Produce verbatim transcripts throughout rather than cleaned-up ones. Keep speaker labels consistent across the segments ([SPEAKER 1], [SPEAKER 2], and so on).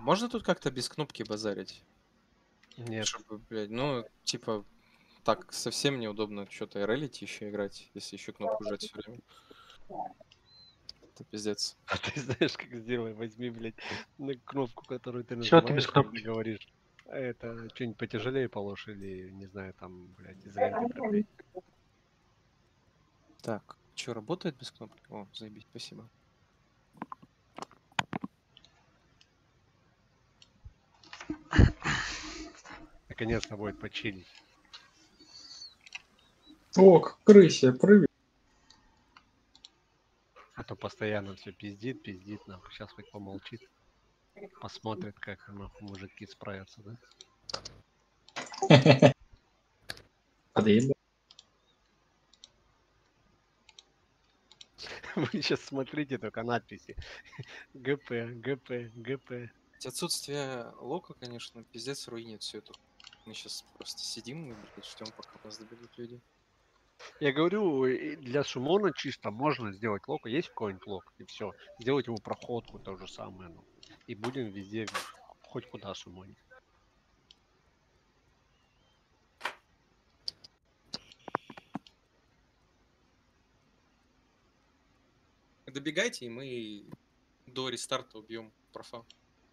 [SPEAKER 1] можно тут как-то без кнопки базарить?
[SPEAKER 2] Нет.
[SPEAKER 1] Чтобы, блядь, ну, типа, так совсем неудобно что-то релить еще играть, если еще кнопку жать все время. Это пиздец.
[SPEAKER 2] А ты знаешь, как сделай? Возьми, блядь, на кнопку, которую ты
[SPEAKER 3] Чё ты без
[SPEAKER 2] нажимаешь, и
[SPEAKER 3] кнопки?
[SPEAKER 2] говоришь, это что-нибудь потяжелее положь или, не знаю, там, блядь, изолентой приклей.
[SPEAKER 1] Так, что, работает без кнопки? О, заебись, спасибо.
[SPEAKER 2] Наконец-то будет почилить.
[SPEAKER 3] О, как крыся прыгает.
[SPEAKER 2] А то постоянно все пиздит, пиздит, нахуй. Сейчас хоть помолчит. Посмотрит, как нахуй мужики справятся, да?
[SPEAKER 3] Подъедет.
[SPEAKER 2] Вы сейчас смотрите только надписи. ГП, ГП, ГП.
[SPEAKER 1] Отсутствие лока, конечно, пиздец руинит всю эту. Мы сейчас просто сидим и, блядь, ждем, пока у нас добегут люди.
[SPEAKER 2] Я говорю, и для Сумона чисто можно сделать лок. Есть какой-нибудь лок, и все. Сделать ему проходку, то же самое. Ну. И будем везде, хоть куда сумонить.
[SPEAKER 1] Добегайте, и мы до рестарта убьем профа.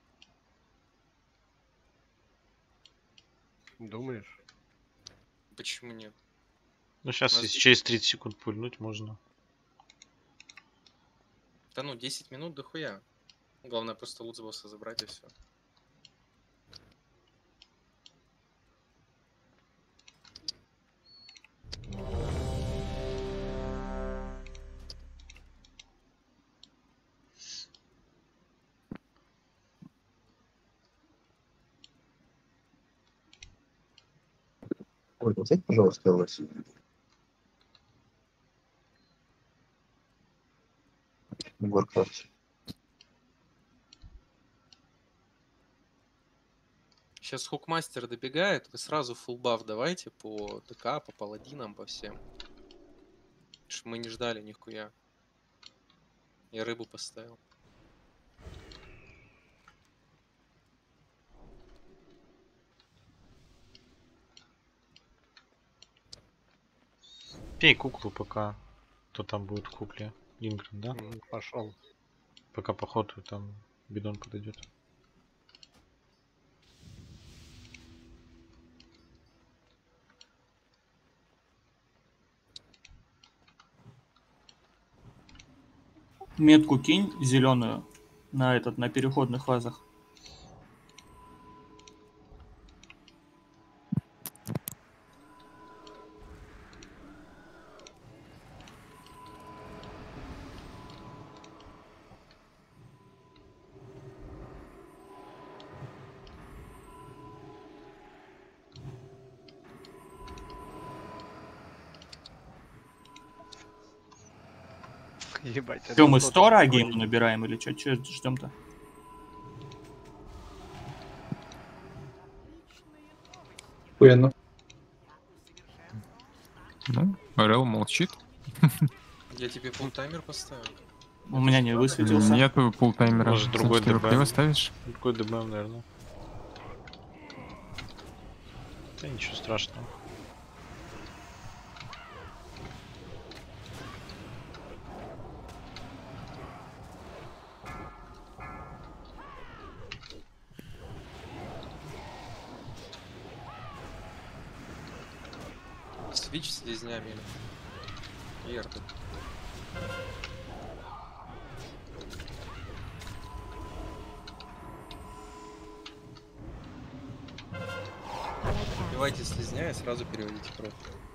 [SPEAKER 2] Думаешь?
[SPEAKER 1] Почему нет?
[SPEAKER 4] Ну сейчас,
[SPEAKER 1] Нас-
[SPEAKER 4] если через тридцать секунд пульнуть, можно.
[SPEAKER 1] Да ну, десять минут дохуя. Главное просто лут с босса забрать и все.
[SPEAKER 3] Ольга, сядь, пожалуйста, у вас. В Warcraft.
[SPEAKER 1] Сейчас хукмастер добегает, вы сразу фулл баф давайте по ДК, по паладинам, по всем. Чтоб мы не ждали нихуя. Я рыбу поставил.
[SPEAKER 4] Пей куклу пока. Кто там будет в кукле? Лингрен, да?
[SPEAKER 2] М, Пошел.
[SPEAKER 4] Пока по ходу там бидон подойдет.
[SPEAKER 5] Метку кинь зеленую на этот, на переходных фазах.
[SPEAKER 2] Ебать.
[SPEAKER 5] Что, мы
[SPEAKER 2] это
[SPEAKER 5] сто
[SPEAKER 2] тот
[SPEAKER 5] раги ему
[SPEAKER 2] конь.
[SPEAKER 5] набираем или что? Че ждем-то?
[SPEAKER 3] Охуенно.
[SPEAKER 6] Ну, Рел молчит.
[SPEAKER 1] Я тебе фулл таймер поставил.
[SPEAKER 5] У меня не высветился.
[SPEAKER 6] Нету полтаймера.
[SPEAKER 4] Может, другой
[SPEAKER 6] Значит, ты его
[SPEAKER 4] добавим.
[SPEAKER 6] влево ставишь?
[SPEAKER 4] Какой ДБМ, наверное. Да ничего страшного.
[SPEAKER 1] Свич с слизнями. И арты. Убивайте слизня и сразу переводите кровь.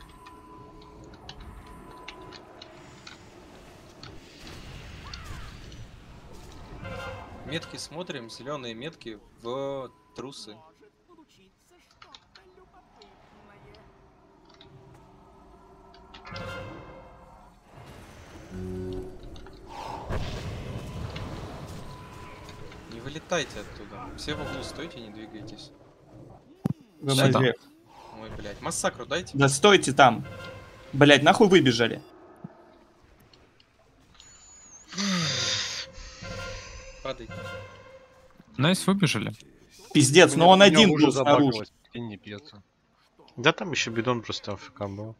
[SPEAKER 1] Метки смотрим, зеленые метки в трусы. Не вылетайте оттуда. Все в углу стойте, не двигайтесь.
[SPEAKER 5] ВМЗ.
[SPEAKER 1] Ой, блядь. Массакру дайте.
[SPEAKER 5] Да стойте там. Блять, нахуй выбежали.
[SPEAKER 1] Падай.
[SPEAKER 6] Найс, выбежали.
[SPEAKER 5] Пиздец,
[SPEAKER 2] У
[SPEAKER 5] но
[SPEAKER 2] меня-
[SPEAKER 5] он
[SPEAKER 2] у меня
[SPEAKER 5] один
[SPEAKER 2] уже
[SPEAKER 5] был снаружи.
[SPEAKER 2] забагалось, и не пьется.
[SPEAKER 4] Да там еще бидон просто АФК был.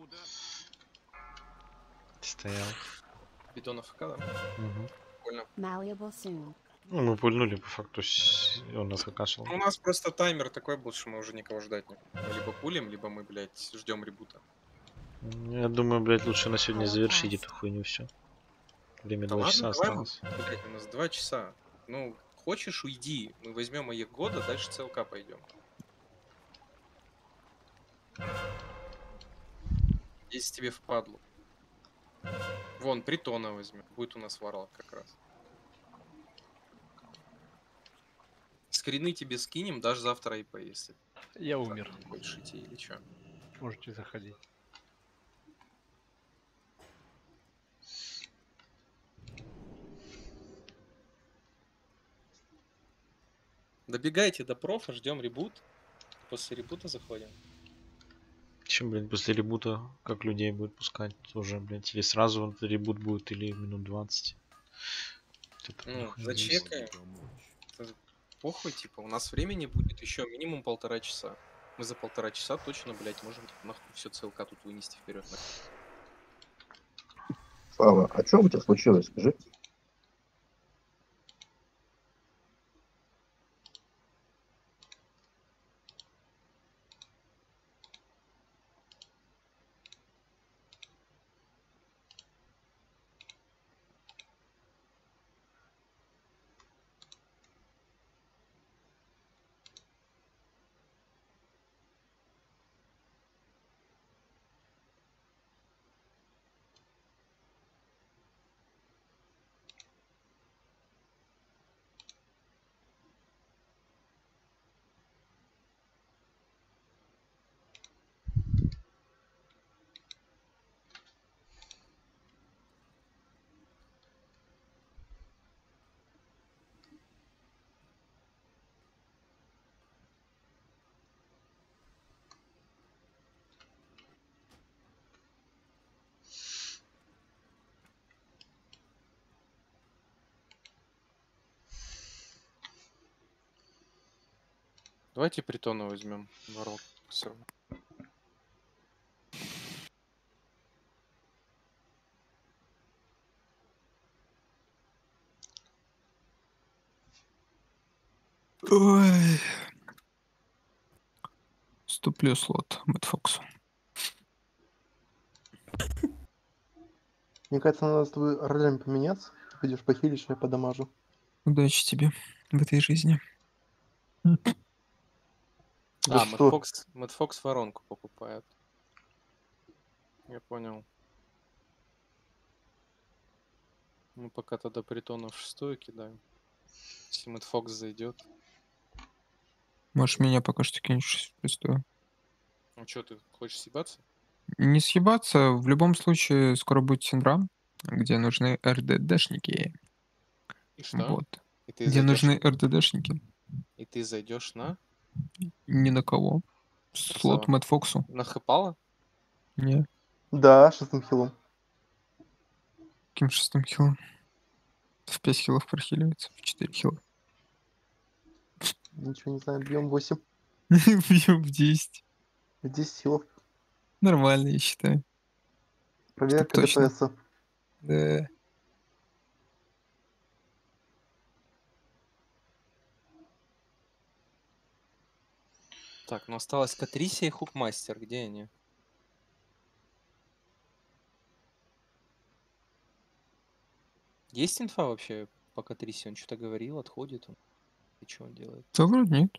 [SPEAKER 4] Стоял.
[SPEAKER 1] Бидон АФК, да?
[SPEAKER 4] Мгм.
[SPEAKER 1] Прикольно.
[SPEAKER 7] Malleable soon.
[SPEAKER 4] Ну, мы пульнули по факту, с- и он нас какашил.
[SPEAKER 1] Ну, у нас просто таймер такой был, что мы уже никого ждать не. Мы либо пулим, либо мы, блядь, ждем ребута.
[SPEAKER 4] Ну, Я думаю, блядь, лучше на сегодня завершить эту хуйню все. Время
[SPEAKER 1] Да
[SPEAKER 4] два
[SPEAKER 1] ладно,
[SPEAKER 4] часа
[SPEAKER 1] давай мы,
[SPEAKER 4] осталось.
[SPEAKER 1] блядь, у нас два часа. Ну, хочешь, уйди. Мы возьмем их года, дальше ЦЛК пойдем. Если тебе впадло. Вон, притона возьмем. Будет у нас варлок как раз. Скрины тебе скинем, даже завтра ИП, если
[SPEAKER 2] Я умер.
[SPEAKER 1] не хочешь идти или что.
[SPEAKER 2] Можете заходить.
[SPEAKER 1] Добегайте до профа, ждем ребут. После ребута заходим.
[SPEAKER 4] Чем, блин, после ребута, как людей будет пускать уже, блядь, или сразу вот ребут будет, или минут двадцать. Вот это
[SPEAKER 1] Ну,
[SPEAKER 4] нахуй не зависит.
[SPEAKER 1] зачекаем. Это Похуй, типа, у нас времени будет еще минимум полтора часа. Мы за полтора часа точно, блядь, можем нахуй все ЦЛК тут вынести вперед.
[SPEAKER 3] Слава, а что у тебя случилось, скажи?
[SPEAKER 1] Давайте притона возьмем. Ворот. Все равно.
[SPEAKER 6] Ой. Ступлю слот Мэтфоксу.
[SPEAKER 8] Мне кажется, надо с тобой ролями поменяться. Ты пойдешь похилишь, я подамажу.
[SPEAKER 6] Удачи тебе в этой жизни.
[SPEAKER 8] Да
[SPEAKER 1] А,
[SPEAKER 8] что?
[SPEAKER 1] Мэтфокс, Мэтфокс воронку покупает. Я понял. Мы пока тогда притона в шестую кидаем. Если Мэтфокс зайдет.
[SPEAKER 6] Можешь меня пока что кинешь в шестую.
[SPEAKER 1] Ну что, ты хочешь съебаться?
[SPEAKER 6] Не съебаться, в любом случае скоро будет Синдрам, где нужны РДДшники.
[SPEAKER 1] И что?
[SPEAKER 6] Вот.
[SPEAKER 1] И ты
[SPEAKER 6] Где
[SPEAKER 1] зайдешь,
[SPEAKER 6] нужны РДДшники.
[SPEAKER 1] и ты зайдешь на,
[SPEAKER 6] Ни на кого. Слот
[SPEAKER 1] Красава.
[SPEAKER 6] Мэтфоксу.
[SPEAKER 1] на Хэпала?
[SPEAKER 6] Не.
[SPEAKER 8] Да, шестым хилом.
[SPEAKER 6] Каким шестым хилом? В пять хилов прохиливается, в четыре хила.
[SPEAKER 8] Ничего не знаю, бьем восемь.
[SPEAKER 6] Бьем в десять.
[SPEAKER 8] В десять хилов.
[SPEAKER 6] Нормально, я считаю.
[SPEAKER 8] Проверка
[SPEAKER 6] точно.
[SPEAKER 8] ДПСа.
[SPEAKER 6] Да.
[SPEAKER 1] Так, ну осталось Катрисия и Хукмастер. Где они? Есть инфа вообще по Катрисе? Он что-то говорил, отходит он? И что он делает?
[SPEAKER 6] Да вроде нет.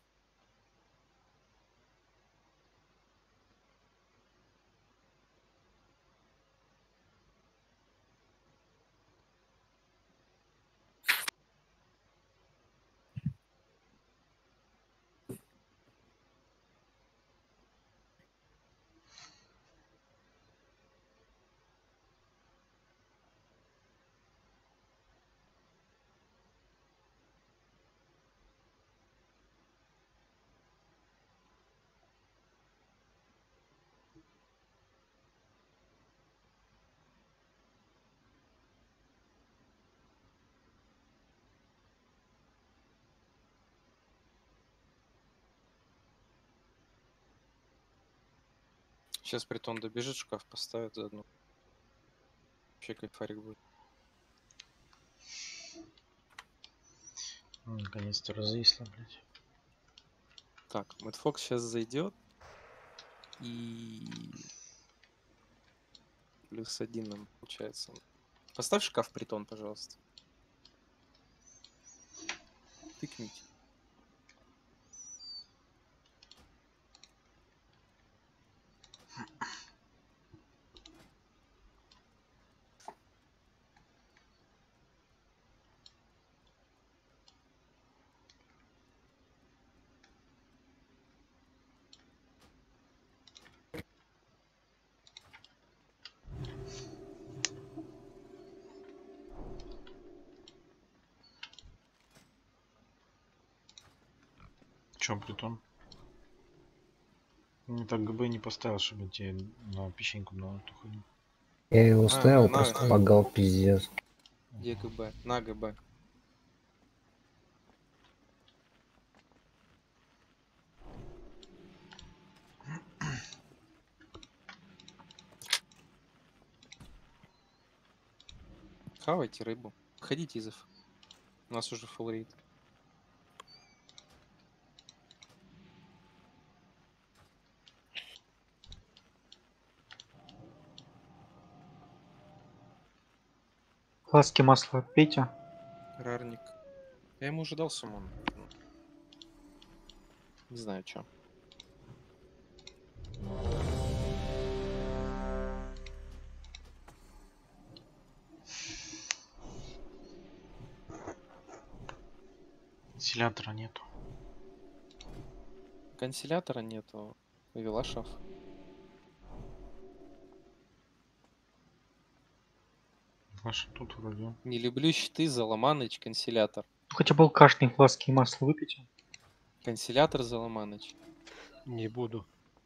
[SPEAKER 1] Сейчас притон добежит, шкаф поставит заодно. Вообще кайфарик будет.
[SPEAKER 4] Ну, наконец-то развисло, блядь.
[SPEAKER 1] Так, Мэтфокс сейчас зайдет. И... Плюс один нам получается. Поставь шкаф притон, пожалуйста. Тыкните.
[SPEAKER 4] Чё, притон? Не так ГБ не поставил, чтобы тебе на печеньку на эту хуйню.
[SPEAKER 7] Я его
[SPEAKER 1] На,
[SPEAKER 7] ставил,
[SPEAKER 1] на,
[SPEAKER 7] просто
[SPEAKER 1] на.
[SPEAKER 7] погал пиздец.
[SPEAKER 1] Где ГБ? На ГБ. Хавайте рыбу. Ходите, Изов. У нас уже фулл-рейд.
[SPEAKER 9] Фласки масла пейте.
[SPEAKER 1] Рарник. Я ему уже дал суммон. Не знаю, чё.
[SPEAKER 4] Вентилятора нету.
[SPEAKER 1] Консилятора нету. Вела шаф.
[SPEAKER 4] Ваша тут вроде.
[SPEAKER 1] Не люблю щиты, Заломаныч, консилятор.
[SPEAKER 9] Хотя бы алкашные фласки масла выпейте.
[SPEAKER 1] Консилятор, Заломаныч.
[SPEAKER 2] Не буду.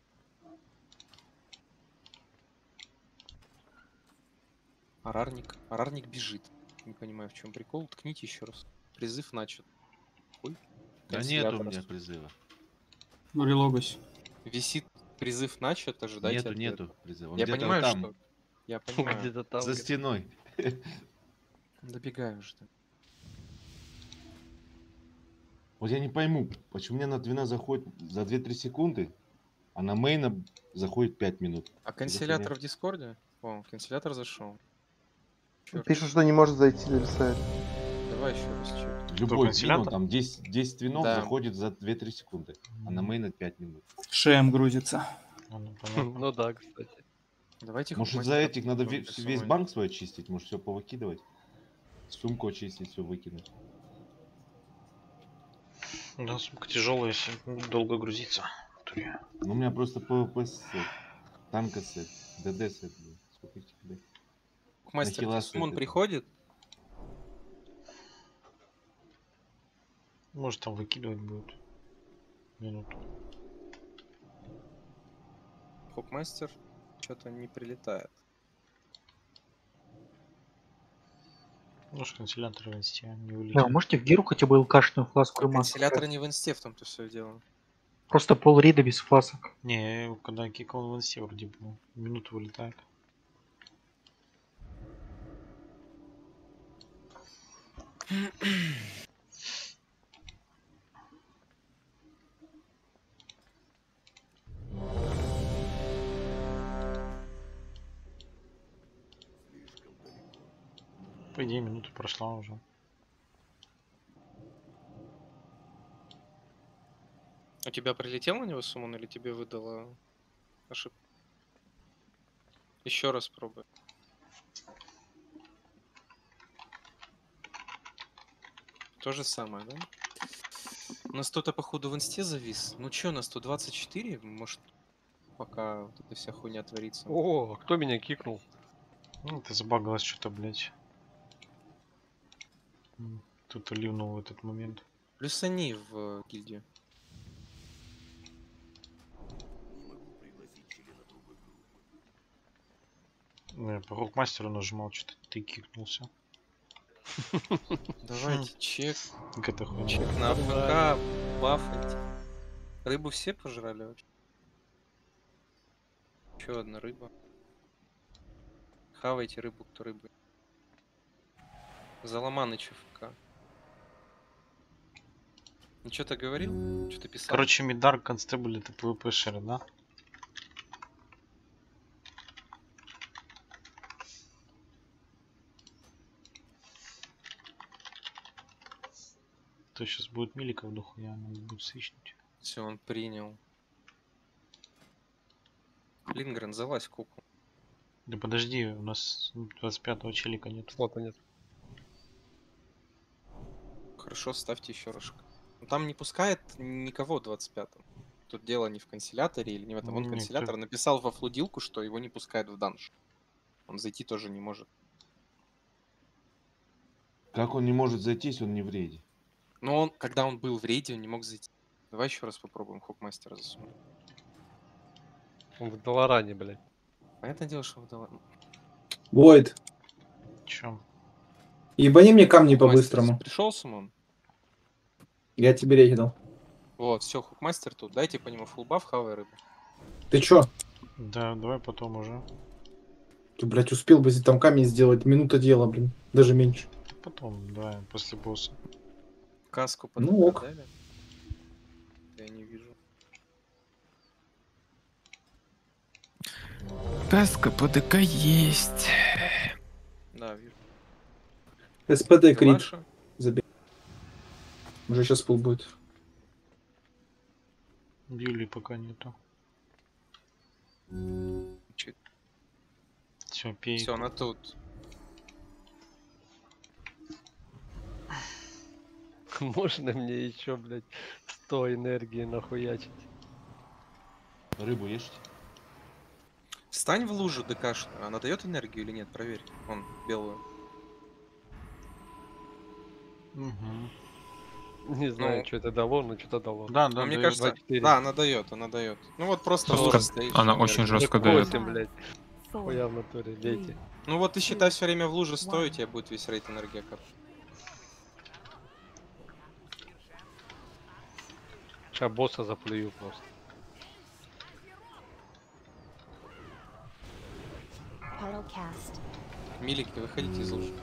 [SPEAKER 1] Арарник. Арарник бежит. Не понимаю, в чем прикол. Ткните еще раз. Призыв начат. Ой.
[SPEAKER 10] Да нет у меня призыва.
[SPEAKER 5] Релогось.
[SPEAKER 1] Висит призыв начат, ожидайте.
[SPEAKER 10] Нету,
[SPEAKER 1] ответа.
[SPEAKER 10] нету призыва. Он
[SPEAKER 1] Я
[SPEAKER 10] где-то
[SPEAKER 1] понимаю,
[SPEAKER 10] там,
[SPEAKER 1] что... Я понимаю.
[SPEAKER 2] Где-то там.
[SPEAKER 10] за
[SPEAKER 2] где-то.
[SPEAKER 10] стеной.
[SPEAKER 1] Добегаю уже.
[SPEAKER 10] Вот я не пойму, почему мне на двенадцать заходит за две-три секунды, а на мейна заходит пять минут.
[SPEAKER 1] А консилятор в Дискорде? О, консилятор зашел. Чё,
[SPEAKER 8] Пишет, что не может зайти в сайт.
[SPEAKER 1] Давай еще раз чек.
[SPEAKER 10] Любой
[SPEAKER 4] консилятор?
[SPEAKER 10] твин, там десять, десять твинов
[SPEAKER 1] Да.
[SPEAKER 10] заходит за две-три секунды, а на мейна пять минут.
[SPEAKER 5] Шеем грузится.
[SPEAKER 4] А, ну, понятно.
[SPEAKER 2] Ну да, кстати.
[SPEAKER 1] Давайте
[SPEAKER 10] Может
[SPEAKER 1] хукмастера
[SPEAKER 10] за этих надо
[SPEAKER 1] попробуем
[SPEAKER 10] ве- весь
[SPEAKER 1] рисовать.
[SPEAKER 10] банк свой очистить, может все повыкидывать? Сумку очистить, все выкинуть.
[SPEAKER 4] Да, сумка тяжелая, если долго грузиться. в натуре.
[SPEAKER 10] Ну у меня просто ПВП сет, танка сет, ДД сет, блин. Сколько этих, блядь?
[SPEAKER 1] Хукмастер,
[SPEAKER 10] Нахила
[SPEAKER 1] Сумон
[SPEAKER 10] стоит это.
[SPEAKER 1] приходит?
[SPEAKER 4] Может там выкидывать будет. Минуту.
[SPEAKER 1] Хукмастер что-то не прилетает.
[SPEAKER 4] Может консилятор в инсте не
[SPEAKER 9] Да,
[SPEAKER 4] вылетит.
[SPEAKER 9] можете в гиру хотя бы алкашную фласку и масло.
[SPEAKER 1] Консилятор не в инсте, в том-то все дело.
[SPEAKER 9] Просто пол рида без фласок.
[SPEAKER 4] Не, я его когда кикал в инсте вроде был. Минуту вылетает. По идее, минута прошла уже.
[SPEAKER 1] У тебя прилетел на него суммон или тебе выдало ошибку? Еще раз пробуй. То же самое, да? У нас кто-то, походу, в инсте завис. Ну чё, на сто двадцать четыре? Может, пока вот эта вся хуйня творится.
[SPEAKER 2] О, кто меня кикнул?
[SPEAKER 4] Ну, ты забагалось что-то, блять. Тут ливнул в этот момент.
[SPEAKER 1] Плюс они в э, гильдию.
[SPEAKER 4] Ну, я по хукмастеру нажимал, что-то ты кикнулся.
[SPEAKER 1] Давайте, чек.
[SPEAKER 4] Как это хуйня?
[SPEAKER 1] Чек на АФК, бафать. Рыбу все пожрали вообще? Еще одна рыба. Хавайте рыбу, кто рыбы. Заломаныч ФК. Ну что-то говорил? Что-то писал?
[SPEAKER 4] Короче, Мидар, Констебль это ПВПшеры, да? То сейчас будет миликов дохуя, надо будет свичнуть.
[SPEAKER 1] Все, он принял. Лингрен, залазь в куку.
[SPEAKER 4] Да подожди, у нас двадцать пятого челика нет.
[SPEAKER 2] Слота нет.
[SPEAKER 1] Хорошо, ставьте еще раз. Ну, там не пускает никого двадцать пятом. Тут дело не в консиляторе или не в этом. Он
[SPEAKER 4] Не,
[SPEAKER 1] консилятор
[SPEAKER 4] ты-
[SPEAKER 1] написал во флудилку, что его не пускают в данж. Он зайти тоже не может.
[SPEAKER 10] Как он не может зайти, если он не в рейде?
[SPEAKER 1] Но он, когда он был в рейде, он не мог зайти. Давай еще раз попробуем хокмастера засунуть.
[SPEAKER 2] Он в Долоране, блядь.
[SPEAKER 1] Понятное дело, что выдала.
[SPEAKER 7] Войд,
[SPEAKER 4] Чем?
[SPEAKER 7] ебани мне камни по-быстрому.
[SPEAKER 1] Пришел Сумон?
[SPEAKER 7] Я тебе рейд дал.
[SPEAKER 1] Вот, все, хукмастер тут. Дайте по нему фулбаф, хавай рыбу.
[SPEAKER 7] Ты чё?
[SPEAKER 4] Да, давай потом уже.
[SPEAKER 7] Ты, блядь, успел бы там камень сделать. Минута дела, блин. Даже меньше.
[SPEAKER 4] Потом, давай, после босса.
[SPEAKER 1] Каску под
[SPEAKER 7] Ну, ок.
[SPEAKER 1] дали? Я не вижу.
[SPEAKER 6] Каска по ДК есть.
[SPEAKER 1] Да, вижу.
[SPEAKER 7] СПД
[SPEAKER 1] Это
[SPEAKER 7] крит.
[SPEAKER 1] ваша?
[SPEAKER 7] Забей. Уже сейчас пол будет.
[SPEAKER 4] Юли пока нету. Все, пей.
[SPEAKER 1] Все, она тут.
[SPEAKER 2] Можно мне еще, блядь, сто энергии нахуячить?
[SPEAKER 10] Рыбу ешьте.
[SPEAKER 1] Встань в лужу ДКшную. Она дает энергию или нет? Проверь. Вон, белую.
[SPEAKER 4] Угу.
[SPEAKER 2] Не знаю,
[SPEAKER 1] Ну.
[SPEAKER 2] что это дало, но что-то дало.
[SPEAKER 4] Да,
[SPEAKER 1] Но
[SPEAKER 4] да,
[SPEAKER 1] мне
[SPEAKER 4] даёт.
[SPEAKER 1] кажется,
[SPEAKER 2] два четыре.
[SPEAKER 1] да, она дает, она дает. Ну вот просто в
[SPEAKER 6] Жестко.
[SPEAKER 1] луже стоишь.
[SPEAKER 6] Она
[SPEAKER 1] энергию.
[SPEAKER 6] очень жестко дает.
[SPEAKER 2] восемь, блядь. Хуя в натуре, лейте.
[SPEAKER 1] Ну вот ты считай все время в луже стой, у тебя будет весь рейд энергия кап.
[SPEAKER 2] Сейчас босса заплюю просто.
[SPEAKER 1] Милики, выходите из лужи.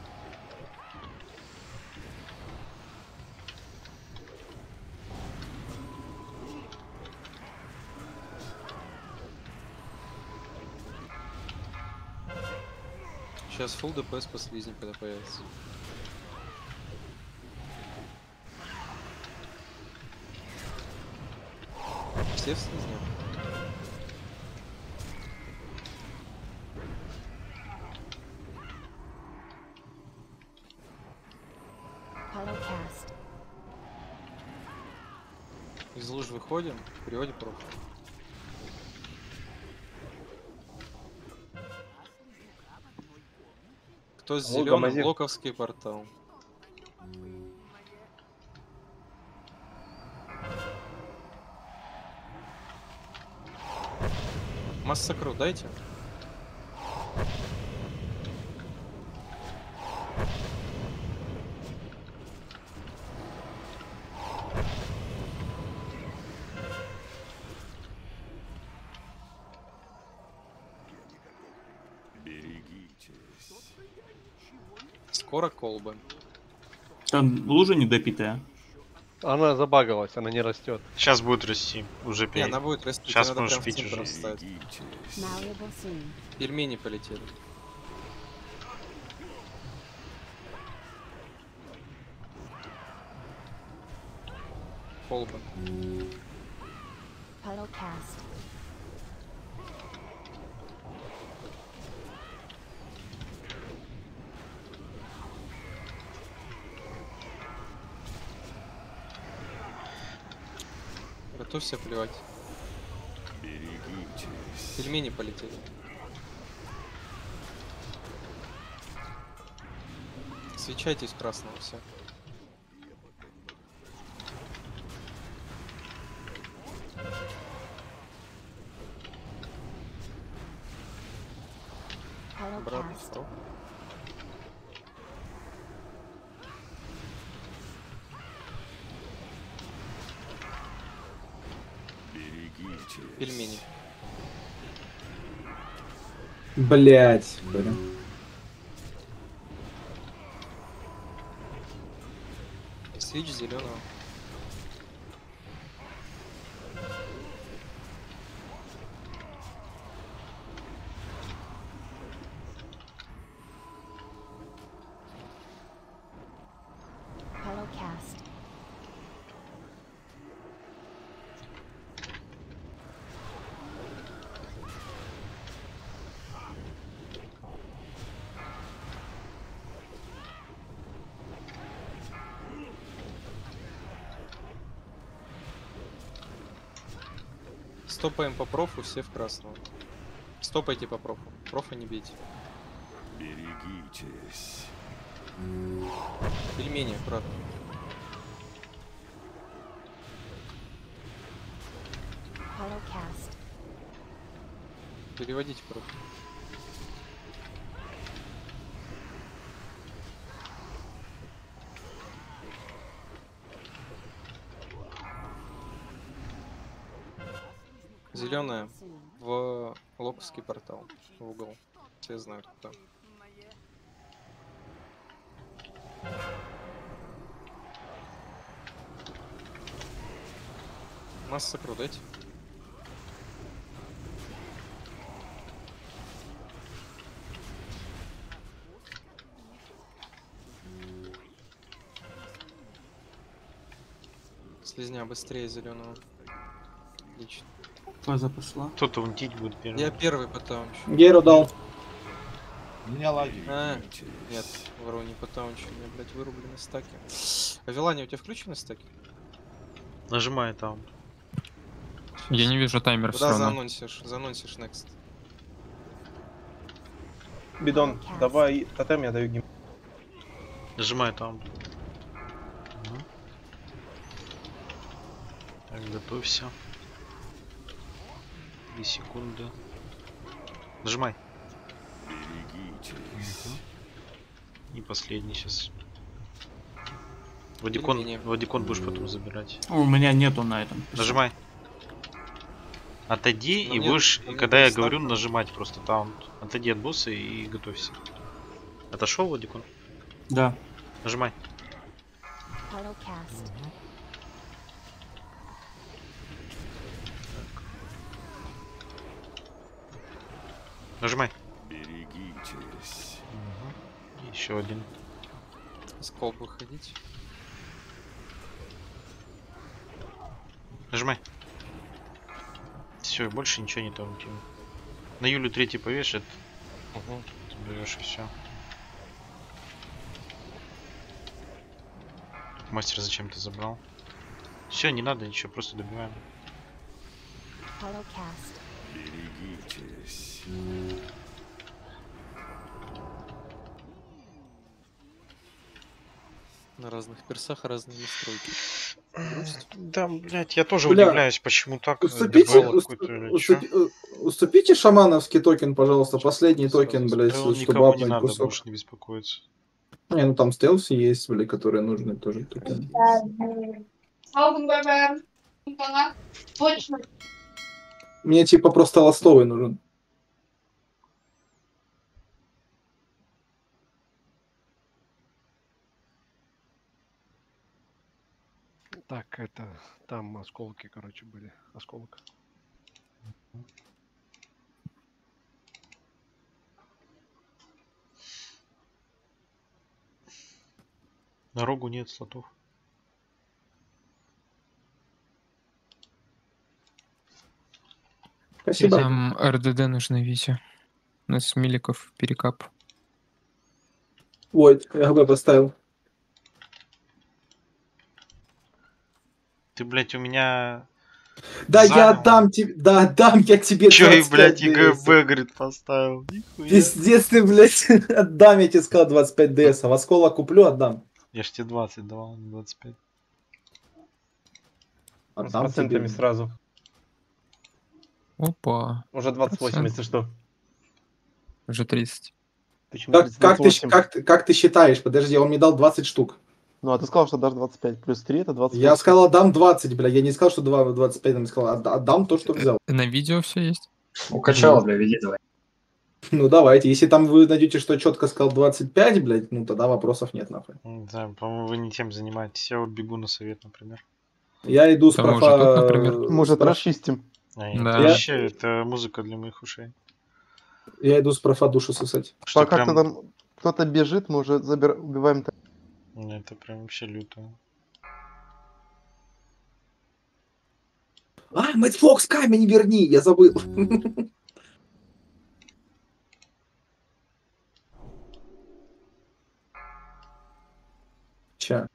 [SPEAKER 1] Сейчас фулл ДПС по слизни, когда появится. Все в слизне? Из луж выходим, в переводе профи. Кто с
[SPEAKER 7] Волга,
[SPEAKER 1] зеленым?
[SPEAKER 7] Мазир.
[SPEAKER 1] Блоковский портал. Массакру дайте. Скоро колба.
[SPEAKER 5] Там лужа недопитая.
[SPEAKER 2] Она забагалась, она не растет.
[SPEAKER 4] Сейчас будет расти. Уже
[SPEAKER 1] Не,
[SPEAKER 4] пей.
[SPEAKER 1] она будет расти.
[SPEAKER 4] Сейчас
[SPEAKER 1] тебе надо
[SPEAKER 4] можешь
[SPEAKER 1] прям в
[SPEAKER 4] пить
[SPEAKER 1] центр
[SPEAKER 4] уже.
[SPEAKER 1] встать. Пельмени полетели. Колба. Готовься плевать. Пельмени полетели. Свечайтесь красного, все. Обратно встал. Пельмени.
[SPEAKER 7] Блять, блин.
[SPEAKER 1] Свич зеленого.
[SPEAKER 11] Holocast.
[SPEAKER 1] Стопаем по профу, все в красного. Стопайте по профу. Профа не бейте.
[SPEAKER 12] Берегитесь.
[SPEAKER 1] Пельмени, аккуратно.
[SPEAKER 11] Holocast.
[SPEAKER 1] Переводите проф. Зеленая в локовский портал, в угол. Все знают, кто. Масса продать. Слизня быстрее зеленого. Отлично.
[SPEAKER 5] Фаза пошла.
[SPEAKER 4] Кто-то унтить будет первый.
[SPEAKER 1] Я первый потаунчу.
[SPEAKER 7] Геру дал.
[SPEAKER 10] У меня лаги.
[SPEAKER 1] А, нет, вору не потаунчу. У меня, блядь, вырублены стаки. А Вилани, у тебя включены стаки?
[SPEAKER 4] Нажимай там.
[SPEAKER 6] Я не вижу таймер все
[SPEAKER 1] Куда
[SPEAKER 6] равно.
[SPEAKER 1] заанонсишь? Заанонсишь next.
[SPEAKER 8] Бидон, давай тотем, я даю гим.
[SPEAKER 4] Нажимай там. Угу. Так, готовься. Две секунды. Нажимай.
[SPEAKER 12] Берегитесь.
[SPEAKER 4] И последний сейчас. Вадикон,
[SPEAKER 1] Пельмени.
[SPEAKER 4] Вадикон будешь потом забирать.
[SPEAKER 5] У меня нету на этом.
[SPEAKER 4] Нажимай. Отойди
[SPEAKER 1] Но
[SPEAKER 4] и
[SPEAKER 1] мне-
[SPEAKER 4] будешь,
[SPEAKER 1] но мне
[SPEAKER 4] когда я
[SPEAKER 1] перестал.
[SPEAKER 4] говорю, нажимать просто таунт. Отойди от босса и готовься. Отошел, Вадикон?
[SPEAKER 5] Да.
[SPEAKER 4] Нажимай.
[SPEAKER 11] Holocast.
[SPEAKER 4] Нажимай.
[SPEAKER 12] Берегитесь.
[SPEAKER 4] Еще один.
[SPEAKER 1] Скоп выходить.
[SPEAKER 4] Нажимай. Все, больше ничего не таунтим. На Юлю третий повешает.
[SPEAKER 1] Угу.
[SPEAKER 4] Ты берешь и все. Мастер зачем ты забрал? Все, не надо ничего, просто добиваем.
[SPEAKER 11] Holocast.
[SPEAKER 12] Берегитесь.
[SPEAKER 1] На разных персах разные настройки. Грусть.
[SPEAKER 4] Да, блять, я тоже
[SPEAKER 7] Бля,
[SPEAKER 4] удивляюсь, почему так.
[SPEAKER 7] Уступите,
[SPEAKER 4] дебело
[SPEAKER 7] ус-
[SPEAKER 4] какой-то или
[SPEAKER 7] уступи-
[SPEAKER 4] чё.
[SPEAKER 7] у- уступите шамановский токен, пожалуйста, последний
[SPEAKER 1] Сразу
[SPEAKER 7] токен, блядь,
[SPEAKER 4] Да он
[SPEAKER 7] чтобы
[SPEAKER 4] никого не
[SPEAKER 7] апнуть
[SPEAKER 4] надо,
[SPEAKER 7] кусок.
[SPEAKER 4] можешь не беспокоиться.
[SPEAKER 7] Не, ну там стелси есть, блядь, которые нужны тоже токен. Мне типа просто ластовый нужен.
[SPEAKER 2] Так, это там осколки, короче, были. Осколок.
[SPEAKER 4] На рогу нет слотов.
[SPEAKER 7] Спасибо.
[SPEAKER 6] Там эр дэ дэ нужны, Витя. У нас миликов перекап.
[SPEAKER 7] Ой, я бы поставил.
[SPEAKER 4] Ты, блять, у меня...
[SPEAKER 7] Да я
[SPEAKER 4] Заново.
[SPEAKER 7] отдам тебе, да отдам я тебе
[SPEAKER 4] Чё и,
[SPEAKER 7] двадцать
[SPEAKER 4] блядь,
[SPEAKER 7] пять
[SPEAKER 4] и
[SPEAKER 7] ДС.
[SPEAKER 4] ГБ, говорит, поставил. Нихуя.
[SPEAKER 7] Пиздец ты, блядь, отдам, я тебе сказал двадцать пять ДС, а в осколок куплю, отдам.
[SPEAKER 4] Я ж тебе двадцать давал, а не двадцать пять.
[SPEAKER 8] С
[SPEAKER 7] Отдам
[SPEAKER 8] процентами
[SPEAKER 7] тебе.
[SPEAKER 8] сразу.
[SPEAKER 6] Опа,
[SPEAKER 8] Уже двадцать восемь,
[SPEAKER 6] Процент.
[SPEAKER 8] если что.
[SPEAKER 6] уже тридцать.
[SPEAKER 8] Почему
[SPEAKER 7] Как, как, ты,
[SPEAKER 8] двадцать восемь?
[SPEAKER 7] как, ты- как ты считаешь? Подожди, он мне дал двадцать штук.
[SPEAKER 8] Ну, а ты сказал, что даже двадцать пять. Плюс три это двадцать
[SPEAKER 7] Я
[SPEAKER 8] восемь.
[SPEAKER 7] сказал, отдам двадцать, бля. Я не сказал, что два- двадцать пять, я сказал, отда- отдам то, что взял.
[SPEAKER 6] На видео все есть?
[SPEAKER 13] Укачала, бля, веди давай.
[SPEAKER 7] Ну давайте, если там вы найдете, что четко сказал двадцать пять, блядь, ну тогда вопросов нет, нахуй.
[SPEAKER 4] Да, по-моему, вы не тем занимаетесь. Я вот бегу на совет, например.
[SPEAKER 7] Я иду с
[SPEAKER 6] Да мы уже
[SPEAKER 7] профа...
[SPEAKER 6] тут, например.
[SPEAKER 8] Может,
[SPEAKER 7] с проф-
[SPEAKER 8] расчистим.
[SPEAKER 4] А, это
[SPEAKER 6] Да.
[SPEAKER 4] вообще, это музыка для моих ушей.
[SPEAKER 7] Я иду с профа душу сосать.
[SPEAKER 4] Что
[SPEAKER 8] Пока
[SPEAKER 4] прям...
[SPEAKER 8] кто там кто-то бежит, мы уже забир... убиваем. т-
[SPEAKER 4] Ну, это прям вообще люто.
[SPEAKER 7] А, Мэтт Фокс, камень верни, я забыл. Ча.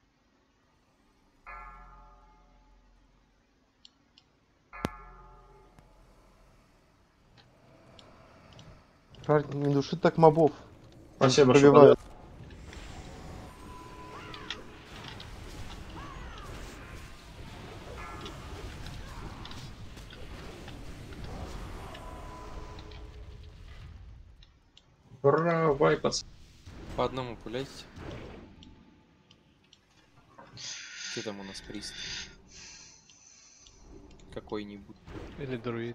[SPEAKER 8] Правильно, не души так мобов.
[SPEAKER 5] Спасибо,
[SPEAKER 8] Пробивают.
[SPEAKER 5] Ура, вайпаться.
[SPEAKER 1] По одному пуляйте. Где там у нас прист? Какой-нибудь.
[SPEAKER 2] Или друид.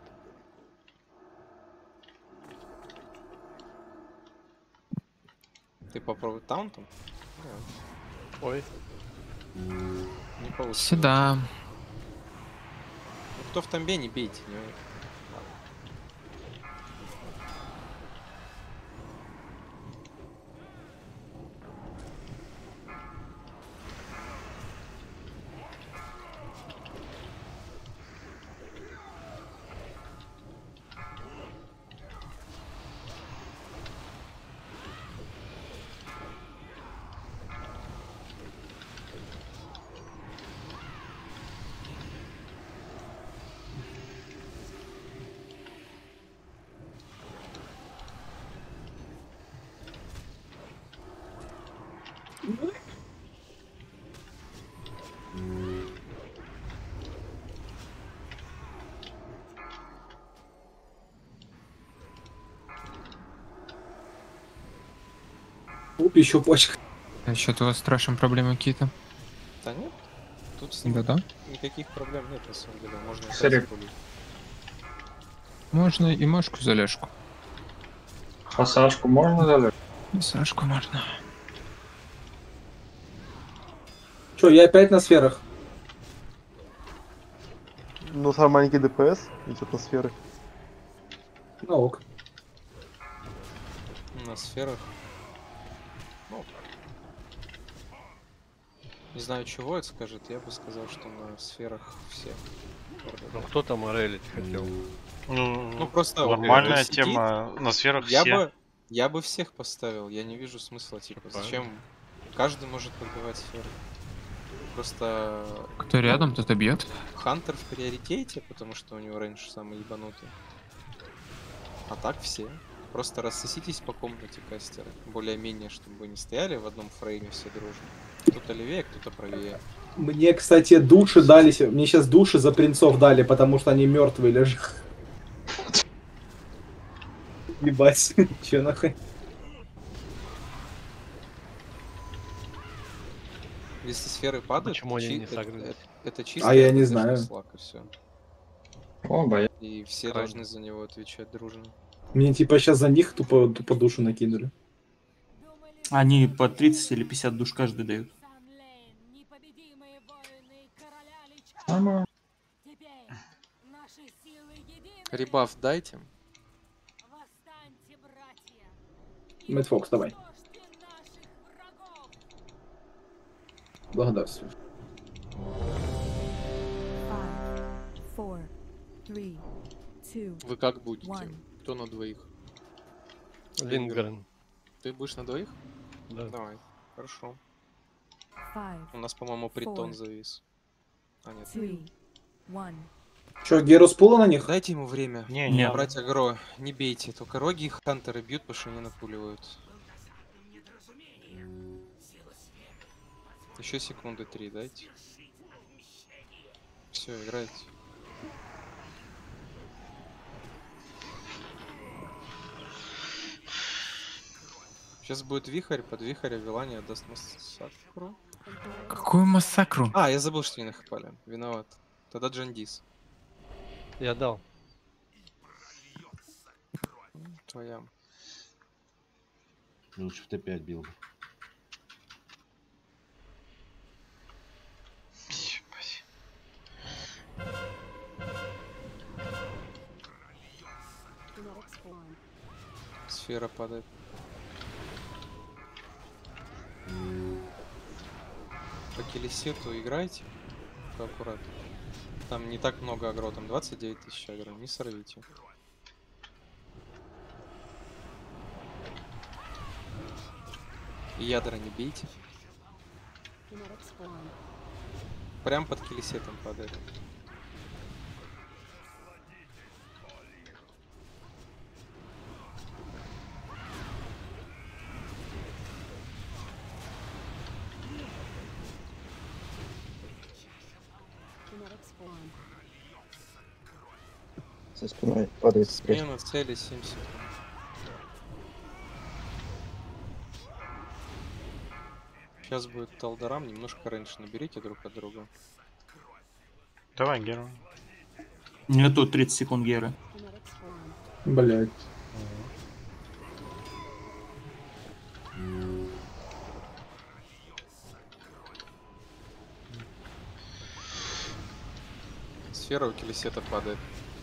[SPEAKER 1] Ты попробуй таунтом?
[SPEAKER 2] Ой.
[SPEAKER 1] Не получится.
[SPEAKER 6] Сюда.
[SPEAKER 1] Ну, кто в тамбе, не бейте. Не...
[SPEAKER 7] Оп, еще почка.
[SPEAKER 6] Что-то у вас страшные проблемы какие-то.
[SPEAKER 1] Да нет. Тут с ним
[SPEAKER 6] Да-да.
[SPEAKER 1] никаких проблем нет, на самом деле. Можно и
[SPEAKER 5] Сорян.
[SPEAKER 1] так запулить.
[SPEAKER 6] Можно и Машку Заляшку.
[SPEAKER 5] А Сашку можно задать?
[SPEAKER 6] И Сашку можно.
[SPEAKER 7] Че, я опять на сферах?
[SPEAKER 8] Ну, самый маленький ДПС из атмосферы.
[SPEAKER 7] Ну ок.
[SPEAKER 1] На сферах. Ну, не знаю, чего это скажет. Я бы сказал, что на сферах все.
[SPEAKER 2] Ну кто там орелить хотел?
[SPEAKER 4] Ну,
[SPEAKER 1] Ну просто вот
[SPEAKER 4] нормальная
[SPEAKER 1] тут сидит.
[SPEAKER 4] тема. На сферах
[SPEAKER 1] Я
[SPEAKER 4] все.
[SPEAKER 1] бы, я бы всех поставил. Я не вижу смысла, типа, зачем? Каждый может подбивать сферы. Просто
[SPEAKER 6] Кто рядом, тот и бьет.
[SPEAKER 1] Хантер в приоритете, потому что у него рейндж самый ебанутый. А так все. Просто рассоситесь по комнате кастеры. Более-менее, чтобы вы не стояли в одном фрейме все дружно. Кто-то левее, кто-то правее.
[SPEAKER 7] Мне, кстати, души дали. се- Мне сейчас души за принцов дали, потому что они мертвые лежат. Ебать, че нахуй?
[SPEAKER 1] Если сферы падают,
[SPEAKER 2] Почему они
[SPEAKER 1] чи-
[SPEAKER 2] не
[SPEAKER 1] это,
[SPEAKER 2] согнулись?
[SPEAKER 1] это- это чисто
[SPEAKER 7] А я не
[SPEAKER 1] РПГшный
[SPEAKER 7] знаю.
[SPEAKER 1] слаг, и все.
[SPEAKER 5] О, боя.
[SPEAKER 1] И все
[SPEAKER 2] Крайне.
[SPEAKER 1] должны за него отвечать дружно.
[SPEAKER 7] Мне типа сейчас за них тупо, тупо душу накинули.
[SPEAKER 5] Они по тридцать или пятьдесят душ каждый дают.
[SPEAKER 1] Ребаф дайте.
[SPEAKER 7] Мэтт Фокс, давай. Благодарствую.
[SPEAKER 11] Five, four, three, two,
[SPEAKER 1] Вы как будете?
[SPEAKER 11] one.
[SPEAKER 1] Кто на двоих?
[SPEAKER 2] Лингрен.
[SPEAKER 1] Ты будешь на двоих?
[SPEAKER 2] Да.
[SPEAKER 1] Давай. Хорошо.
[SPEAKER 11] Five,
[SPEAKER 1] У нас, по-моему, притон
[SPEAKER 11] Four.
[SPEAKER 1] завис. А, нет.
[SPEAKER 11] three, one.
[SPEAKER 7] Че, Герус пула на них?
[SPEAKER 1] Дайте ему время.
[SPEAKER 4] Не,
[SPEAKER 5] Не.
[SPEAKER 4] не.
[SPEAKER 1] Брать агро. Не бейте. Только роги и хантеры бьют, потому что они напуливают. Еще секунды три дайте. Все, играйте. Сейчас будет вихрь, под вихря Вилания даст массакру.
[SPEAKER 6] Какую массакру?
[SPEAKER 1] А, я забыл, что не нахапали. Виноват. Тогда Джандис.
[SPEAKER 2] Я дал.
[SPEAKER 1] Твоя.
[SPEAKER 10] Ну, лучше в Т пять бил бы.
[SPEAKER 4] Ебать.
[SPEAKER 1] Сфера падает. По килисету играйте. Только аккуратно. Там не так много агро, там двадцать девять тысяч агро, не сорвите. И ядра не бейте. Прям под килисетом падает.
[SPEAKER 3] Со спиной падает спресс.
[SPEAKER 1] Смена цели семь секунд. Сейчас будет Талдарам, немножко раньше наберите друг от друга.
[SPEAKER 4] Давай, Геру.
[SPEAKER 5] Нету тридцать секунд Геры.
[SPEAKER 7] Блять.
[SPEAKER 1] Сфера у килисета падает.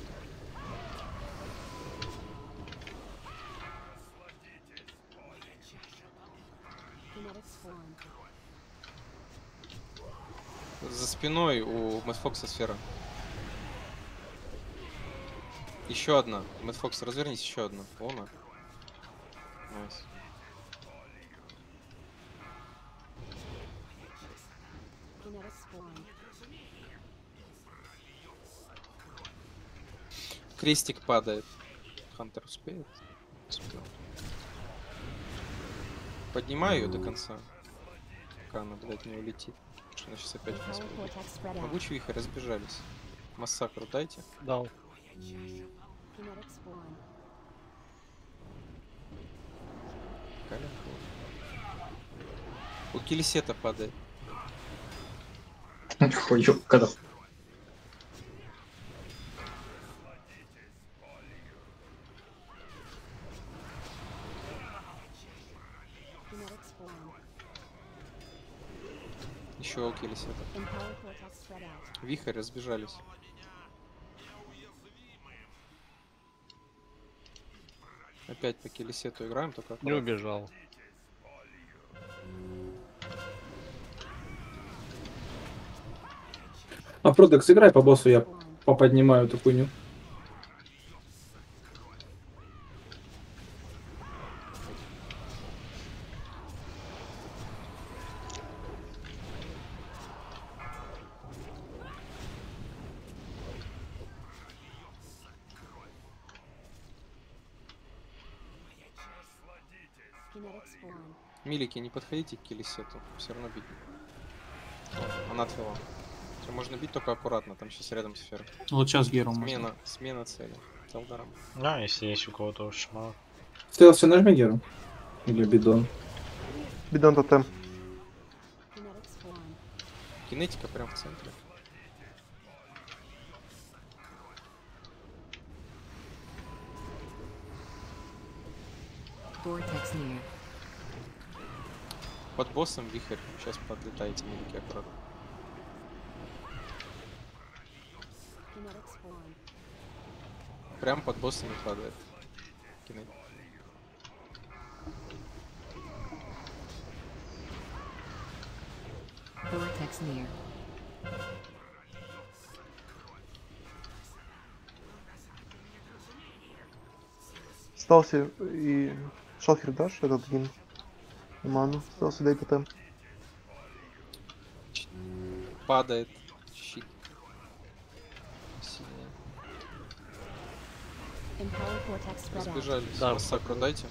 [SPEAKER 1] За спиной у Мэтт-Фокса сфера. Еще одна. Мэтт-Фокс, развернись, еще одна. Она. Найс. Крестик падает. Хантер успеет? Успел. Поднимаю ее до конца. Пока она, блядь, не улетит. Что она сейчас опять нас будет. Могучие вихрь разбежались. Массакру дайте.
[SPEAKER 2] Дал.
[SPEAKER 1] Коленку. У килисета падает.
[SPEAKER 13] Хую, когда?
[SPEAKER 1] Еще у килисета. Вихрь разбежались. Опять по килисету играем, только
[SPEAKER 2] Не убежал.
[SPEAKER 7] А, Продекс, играй по боссу, я поподнимаю эту хуйню.
[SPEAKER 1] Милики, не подходите к килисету. Все равно бить. О, она отвела. Всё, можно бить только аккуратно, там сейчас рядом сфера.
[SPEAKER 5] Вот сейчас Геру можно.
[SPEAKER 1] Смена, смена цели. Талдарам.
[SPEAKER 4] Да, если есть у кого-то очень мало.
[SPEAKER 7] Стелс, все нажми Геру. Или бидон.
[SPEAKER 8] Бидон тотем.
[SPEAKER 1] Кинетика прям в центре.
[SPEAKER 11] Vortex near.
[SPEAKER 1] Под боссом вихрь. Сейчас подлетаете, милики, аккуратно. Прям под боссами падает. Кинет.
[SPEAKER 11] Vortex near.
[SPEAKER 8] Стался и шалфер дашь этот гин. Ману. Стался дай тотем.
[SPEAKER 1] Падает щит. Сильнее. Разбежались.
[SPEAKER 2] Да,
[SPEAKER 1] Массакру дайте.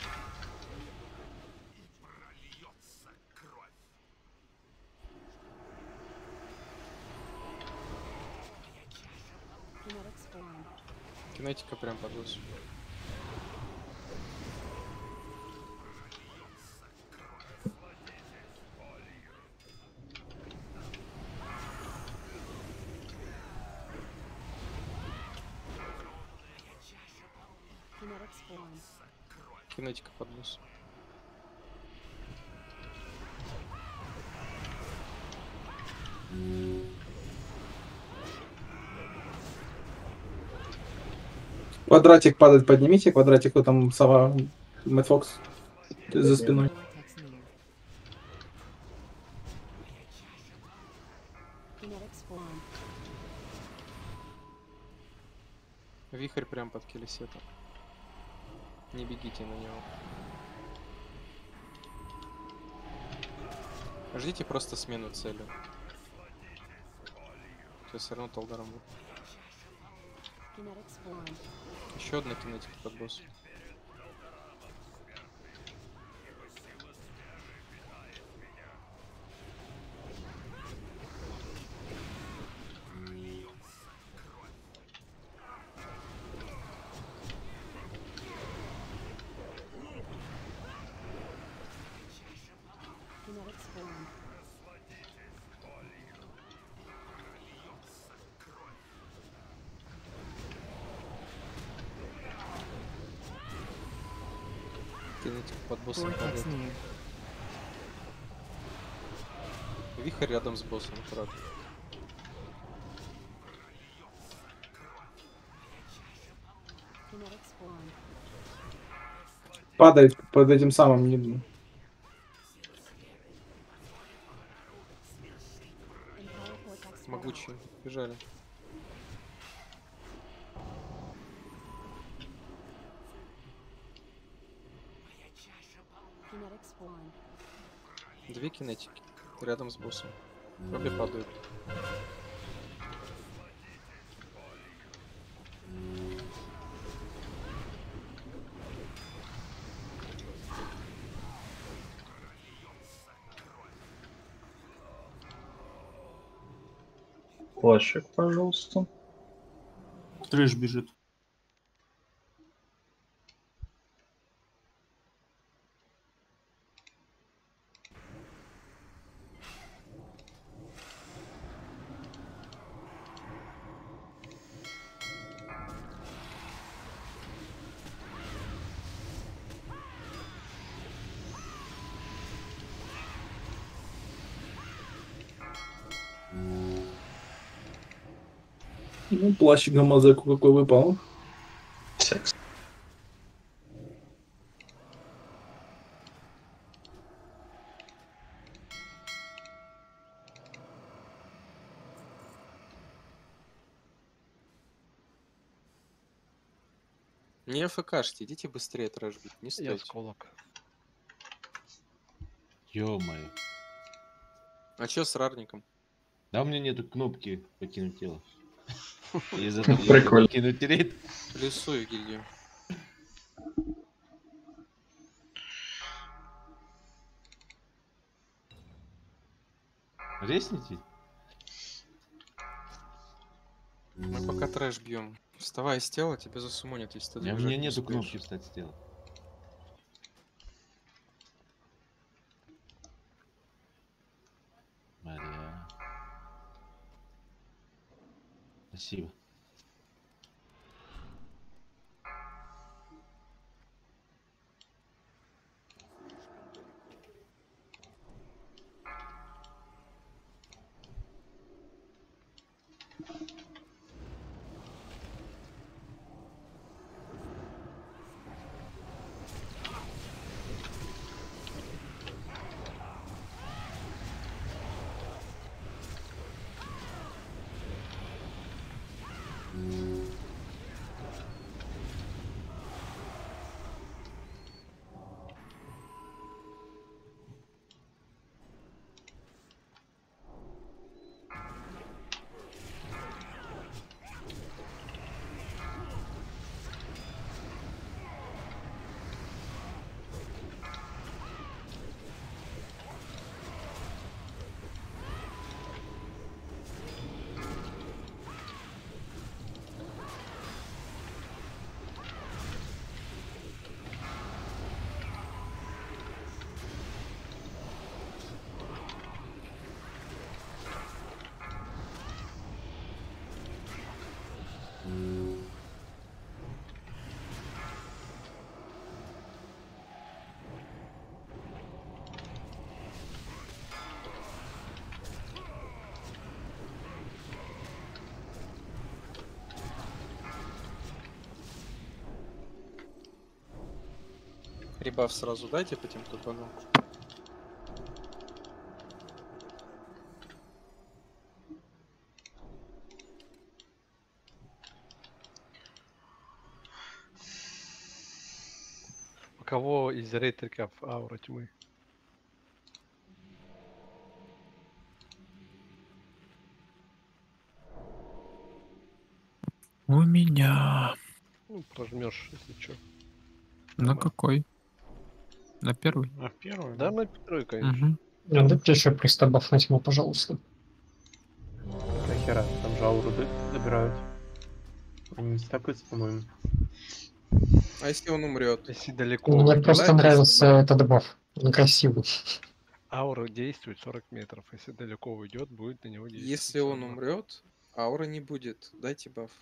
[SPEAKER 1] Кинетика прям под боссом. Кинетика под боссом.
[SPEAKER 7] Квадратик падает, поднимите. Квадратик, кто там, сова, Мэтт Фокс за спиной.
[SPEAKER 1] Вихрь прям под Келесетом. Не бегите на него. Ждите просто смену цели. Сейчас все равно толдаром будет. Еще одна кинетика под босс. Кинетика под боссом падает. Вихрь рядом с боссом, аккуратно.
[SPEAKER 7] Падает под этим самым. не-
[SPEAKER 1] Могучие. Бежали. Две кинетики рядом с боссом. Обе падают.
[SPEAKER 9] Плащик, пожалуйста.
[SPEAKER 5] Трэш бежит.
[SPEAKER 7] Ну, плащик гамазеку какой выпал.
[SPEAKER 9] Секс.
[SPEAKER 1] Не АФКшьте, идите быстрее трэш бить, не
[SPEAKER 2] Я
[SPEAKER 1] стойте.
[SPEAKER 2] осколок.
[SPEAKER 10] Ё-моё.
[SPEAKER 1] А чё с рарником?
[SPEAKER 10] Да у меня нету кнопки покинуть тело. Из этого
[SPEAKER 9] Прикольно.
[SPEAKER 10] покинуть рейд.
[SPEAKER 1] Плюсую гильдию.
[SPEAKER 10] Ресните?
[SPEAKER 1] Мы пока трэш бьем. Вставай из тела, тебя засумонят, если ты
[SPEAKER 10] У меня
[SPEAKER 1] добежать не
[SPEAKER 10] нету
[SPEAKER 1] успеешь.
[SPEAKER 10] кнопки встать с тела. Мария. Спасибо.
[SPEAKER 1] Ребаф сразу дайте по тем, кто панул.
[SPEAKER 2] У кого из рейтерков аура тьмы?
[SPEAKER 6] У меня.
[SPEAKER 2] Ну, прожмешь, если что.
[SPEAKER 6] На какой? На первый?
[SPEAKER 4] На первый?
[SPEAKER 2] Да, на первый, конечно.
[SPEAKER 6] Мгм.
[SPEAKER 13] Ну, дайте еще пристабафнуть ему, пожалуйста.
[SPEAKER 14] Нахера, там же ауру д- добирают. Они не стакаются, по-моему.
[SPEAKER 1] А если он умрет?
[SPEAKER 2] Если далеко.
[SPEAKER 13] Мне
[SPEAKER 2] уйдет,
[SPEAKER 13] просто нравился этот баф. Он красивый.
[SPEAKER 2] аура действует сорок метров. Если далеко уйдет, будет на него действовать.
[SPEAKER 1] Если он умрет, аура не будет. Дайте баф.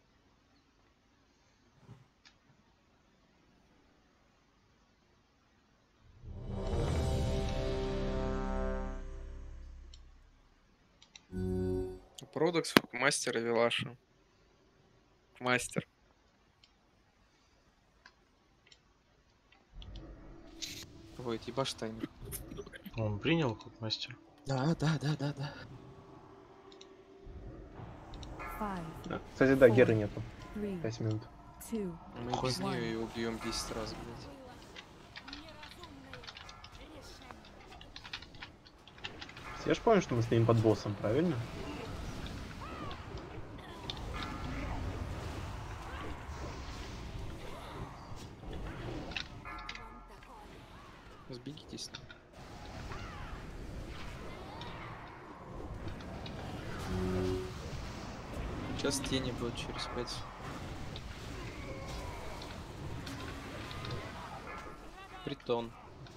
[SPEAKER 1] Продакс, мастер и Вилаша. Мастер. Ой, ебаш таймер.
[SPEAKER 4] Он принял как мастер?
[SPEAKER 1] Да, да, да, да, да.
[SPEAKER 14] Да. Кстати, да, Геры нету. Пять минут.
[SPEAKER 1] Мы без нее ее убьем десять раз, блядь.
[SPEAKER 14] Я ж помню, что мы стоим под боссом, правильно?
[SPEAKER 1] Сбегитесь. Сейчас тени будут через пять. Притон.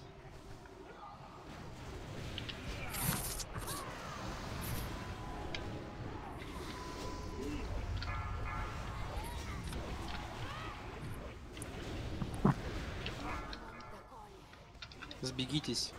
[SPEAKER 1] Сбегитесь.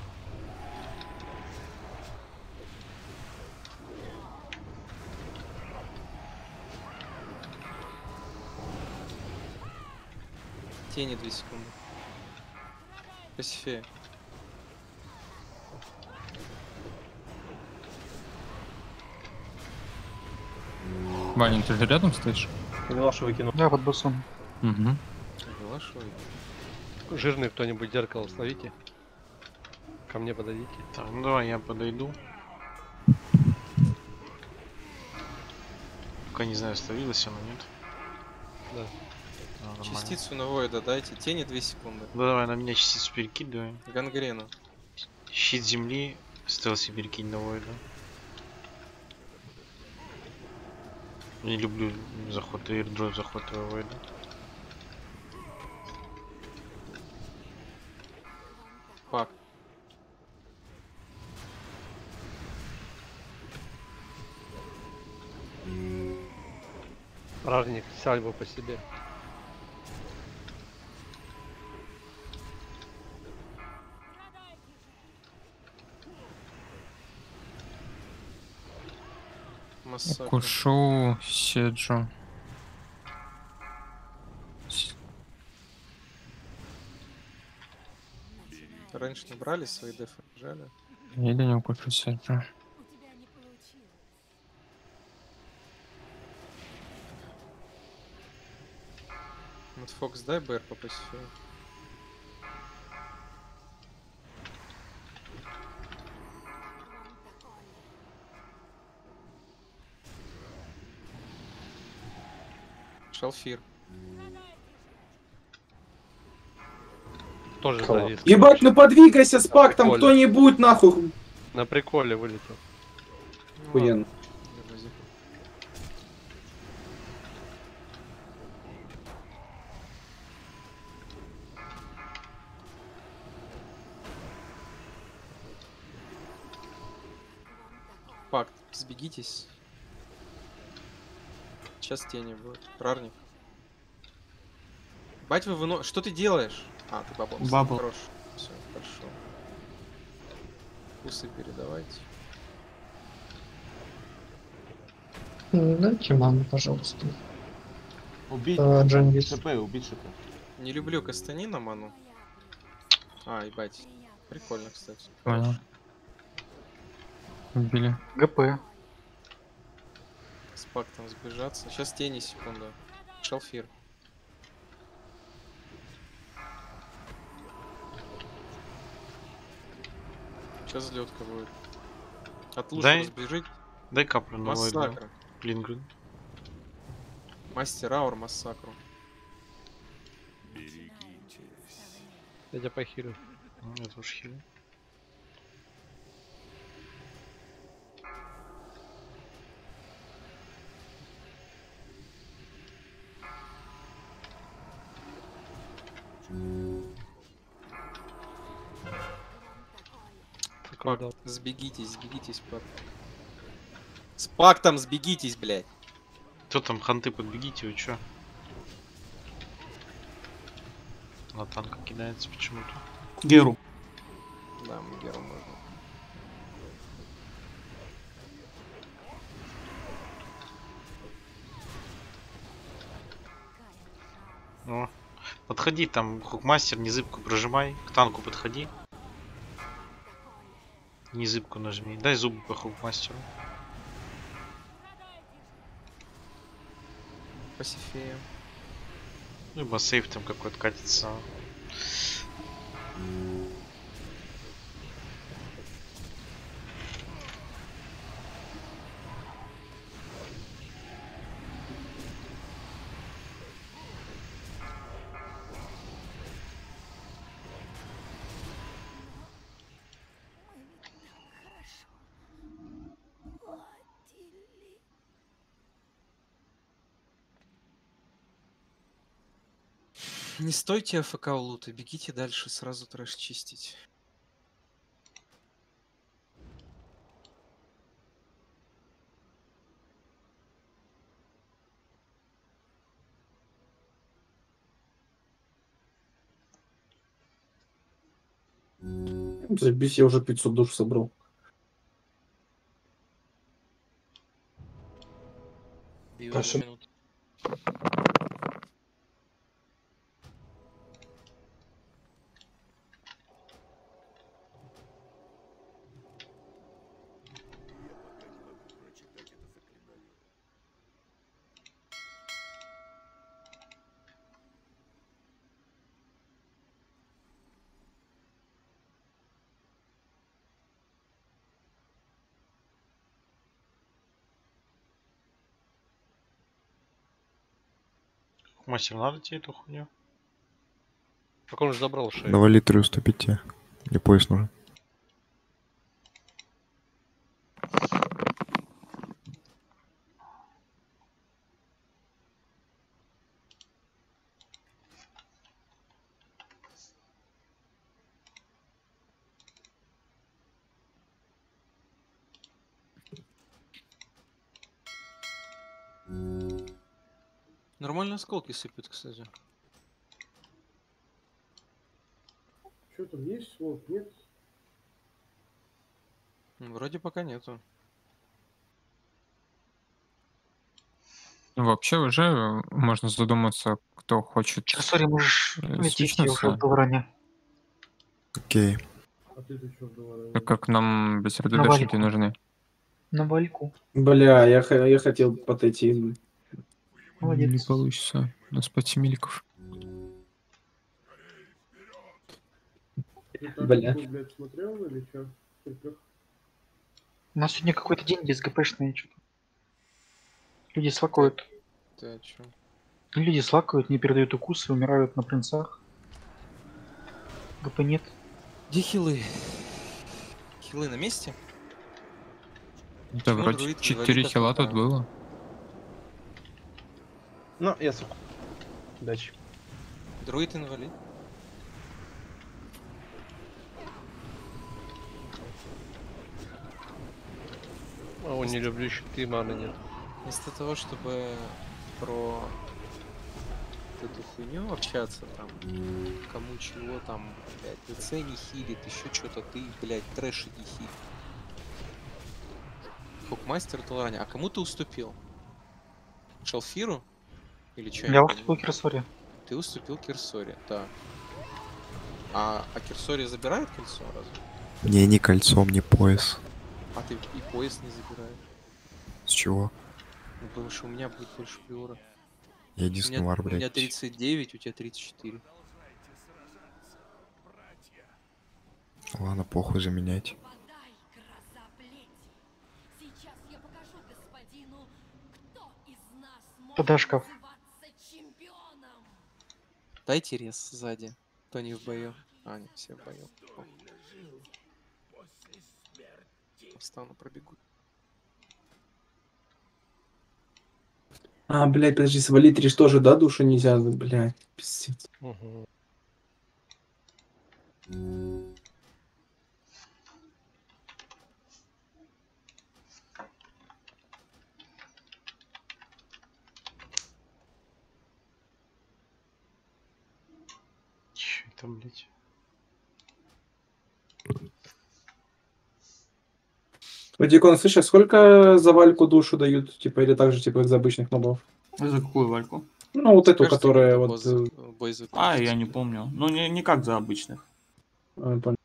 [SPEAKER 1] Тени две секунды. Пасифея.
[SPEAKER 6] Ваня, ты же рядом стоишь?
[SPEAKER 14] Вилашу выкинул.
[SPEAKER 13] Да, под боссом.
[SPEAKER 6] Угу.
[SPEAKER 1] Вилашу.
[SPEAKER 2] Жирный кто-нибудь зеркало словите. Ко мне подойдите.
[SPEAKER 4] Так, ну давай я подойду. Пока не знаю, становилось оно, нет?
[SPEAKER 2] Да.
[SPEAKER 4] А, нормально.
[SPEAKER 1] Частицу на Войда дайте. Тени две секунды.
[SPEAKER 4] Да давай, на меня частицу перекидывай.
[SPEAKER 1] Гангрену.
[SPEAKER 4] Щит земли, стелси перекинь на Войда. Не люблю заход эйрдроп, захватываю Войда.
[SPEAKER 1] Пак.
[SPEAKER 2] Ражник, сальву по себе.
[SPEAKER 1] Массакр.
[SPEAKER 6] Укушу Седжу.
[SPEAKER 1] Раньше не брали свои дефы, жали.
[SPEAKER 6] Или не укушу Седжу.
[SPEAKER 1] Вот Фокс, дай БР по пассиву. Шалфир.
[SPEAKER 2] Тоже завис.
[SPEAKER 7] Ебать, ну подвигайся с пактом
[SPEAKER 2] Прикольно.
[SPEAKER 7] кто-нибудь, нахуй.
[SPEAKER 2] На приколе вылетел.
[SPEAKER 7] Охуенно.
[SPEAKER 1] Пакт, сбегитесь. Сейчас тени будут. Рарник. Бать вы выно... Что ты делаешь? А, ты бабл.
[SPEAKER 5] Бабл.
[SPEAKER 1] Хорош. Все, хорошо. Усы передавайте.
[SPEAKER 13] Дайте ману, пожалуйста.
[SPEAKER 10] Убить
[SPEAKER 13] А, Джангис.
[SPEAKER 10] ШП, убить ШП.
[SPEAKER 1] Не люблю Кастани на ману. А, ебать. Прикольно, кстати.
[SPEAKER 6] Понял. Убили.
[SPEAKER 14] ГП.
[SPEAKER 1] С пактом сбежаться. Сейчас тени, секунду. Шалфир. Сейчас взлетка будет. От луча
[SPEAKER 4] Дай-
[SPEAKER 1] разбежить.
[SPEAKER 4] Дай каплю на Войду.
[SPEAKER 1] Массакра.
[SPEAKER 4] Лингрен.
[SPEAKER 1] Мастер аур массакру.
[SPEAKER 2] Я тебя похилю.
[SPEAKER 4] Ну, я тоже хилю.
[SPEAKER 1] Пак, сбегитесь, сбегитесь, пак. С пактом сбегитесь, блядь.
[SPEAKER 4] Кто там, ханты, подбегите, вы чё? На танка кидается почему-то.
[SPEAKER 5] Геру.
[SPEAKER 1] Да, мы геру можно.
[SPEAKER 4] О, подходи там, хукмастер, незыбку прожимай, к танку подходи. Незыбку нажми, дай зубы по хукмастеру.
[SPEAKER 1] Пасифея.
[SPEAKER 4] Либо сейф там какой-то катится.
[SPEAKER 1] Не стойте АФК у лута, бегите дальше, сразу трэш чистить.
[SPEAKER 7] Заебись, я уже пятьсот душ собрал.
[SPEAKER 1] Бью
[SPEAKER 7] Прошу.
[SPEAKER 1] одну минуту.
[SPEAKER 4] Мастер, надо тебе эту хуйню?
[SPEAKER 2] Так он же забрал шею.
[SPEAKER 15] Навали триста пять. Мне пояс нужен.
[SPEAKER 1] Нормально осколки сыпят, кстати.
[SPEAKER 16] Что там есть слот? Нет?
[SPEAKER 1] М, Вроде пока нету.
[SPEAKER 6] Ну, вообще уже можно задуматься, кто хочет
[SPEAKER 14] Сори, можешь
[SPEAKER 6] э,
[SPEAKER 14] лететь, я уже
[SPEAKER 6] свичнуться,
[SPEAKER 14] в Говоране.
[SPEAKER 15] Окей.
[SPEAKER 16] А ты-то что говорил?
[SPEAKER 6] так как нам бессердечники
[SPEAKER 14] Навалику.
[SPEAKER 6] нужны.
[SPEAKER 14] На вальку.
[SPEAKER 7] Бля, я, х- я хотел подойти.
[SPEAKER 6] Не
[SPEAKER 14] Молодец.
[SPEAKER 6] получится. У нас пять миликов.
[SPEAKER 16] Ты
[SPEAKER 7] Бля.
[SPEAKER 16] тактику, блядь, смотрел или что?
[SPEAKER 14] У нас сегодня какой-то день без ГПшный что-то. Люди слакают.
[SPEAKER 1] Ты о чём?
[SPEAKER 14] Люди слакают, не передают укусы, умирают на принцах. ГП нет.
[SPEAKER 1] Где хилы? Хилы на месте?
[SPEAKER 6] Да,
[SPEAKER 1] Почему
[SPEAKER 6] вроде
[SPEAKER 1] друид
[SPEAKER 6] четыре
[SPEAKER 1] инвалид
[SPEAKER 6] хила тут
[SPEAKER 1] АФК?
[SPEAKER 6] было.
[SPEAKER 8] Ну, я сука. Удачи.
[SPEAKER 1] Друид инвалид?
[SPEAKER 2] А он не люблю щиты, маны нет.
[SPEAKER 1] Вместо того, чтобы про вот эту хуйню общаться, там, кому чего там, блядь, ДЦ не хилит, еще что-то, ты, блядь, трэши не хилит. Хукмастер Таларани, а кому ты уступил? Шалфиру? Или что?
[SPEAKER 14] Я уступил Кирсоре.
[SPEAKER 1] Ты уступил Кирсоре, да. А, а Кирсори забирает кольцо разве?
[SPEAKER 15] Мне не кольцо, мне пояс.
[SPEAKER 1] А ты и пояс не забираешь.
[SPEAKER 15] С чего?
[SPEAKER 1] Ну, потому что у меня будет больше приора.
[SPEAKER 15] Я
[SPEAKER 1] У
[SPEAKER 15] единственный
[SPEAKER 1] меня,
[SPEAKER 15] вар,
[SPEAKER 1] у меня
[SPEAKER 15] блядь.
[SPEAKER 1] тридцать девять, у тебя тридцать четыре.
[SPEAKER 15] Ладно, похуй заменять.
[SPEAKER 14] Туда шкаф.
[SPEAKER 1] Дайте рез сзади. Кто не в бою. А, не, все в бою. Похуй. Встану, пробегу.
[SPEAKER 7] А, блядь, подожди, с Валитриш тоже, да, душу нельзя, блядь, пиздец.
[SPEAKER 2] Угу.
[SPEAKER 4] Чё это, блядь?
[SPEAKER 7] Вадикон, слышишь, сколько за вальку душу дают? Типа, или так же, типа, из обычных мобов?
[SPEAKER 5] За какую вальку?
[SPEAKER 7] Ну, вот эту,
[SPEAKER 1] Каждый
[SPEAKER 7] которая
[SPEAKER 1] когда
[SPEAKER 7] вот...
[SPEAKER 1] босс,
[SPEAKER 7] э,
[SPEAKER 1] э, бой
[SPEAKER 5] А,
[SPEAKER 1] закончится.
[SPEAKER 5] я не помню. Ну, не, не как за обычных.
[SPEAKER 7] а, понял.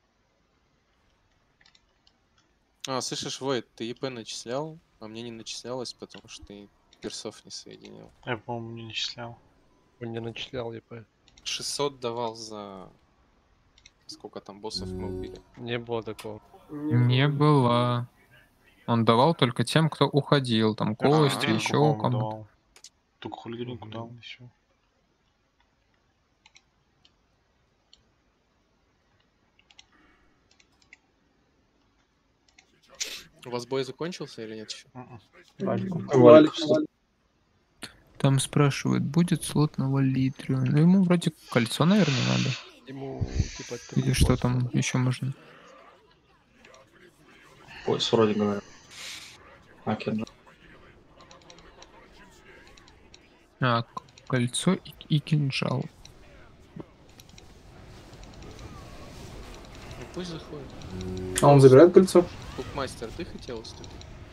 [SPEAKER 1] А, слышишь, Войт, ты ЕП начислял, а мне не начислялось, потому что ты персов не соединил.
[SPEAKER 4] Я, по-моему, не начислял.
[SPEAKER 2] Он не начислял ЕП.
[SPEAKER 1] шестьсот давал за... Сколько там боссов мы убили?
[SPEAKER 2] Не было такого.
[SPEAKER 6] Не было. Он давал только тем, кто уходил. Там Кости,
[SPEAKER 4] Хульгринку,
[SPEAKER 6] еще
[SPEAKER 4] по-моему,
[SPEAKER 6] кому-то.
[SPEAKER 4] давал. Только хульгринку дал, и все.
[SPEAKER 1] У вас бой закончился или нет еще?
[SPEAKER 7] Вальку.
[SPEAKER 14] Вальку.
[SPEAKER 7] Вальку, Вальку.
[SPEAKER 6] Там спрашивают, будет слот на Валитрию. Ну, ему вроде кольцо, наверное, надо.
[SPEAKER 2] Ему типа три
[SPEAKER 6] Или что
[SPEAKER 2] босса.
[SPEAKER 6] там еще можно?
[SPEAKER 9] Пояс вроде говорю. А, кинжал.
[SPEAKER 6] А, к- кольцо и, и кинжал.
[SPEAKER 1] Ну пусть заходит.
[SPEAKER 7] А он забирает кольцо?
[SPEAKER 1] Букмастер, ты хотел уступить?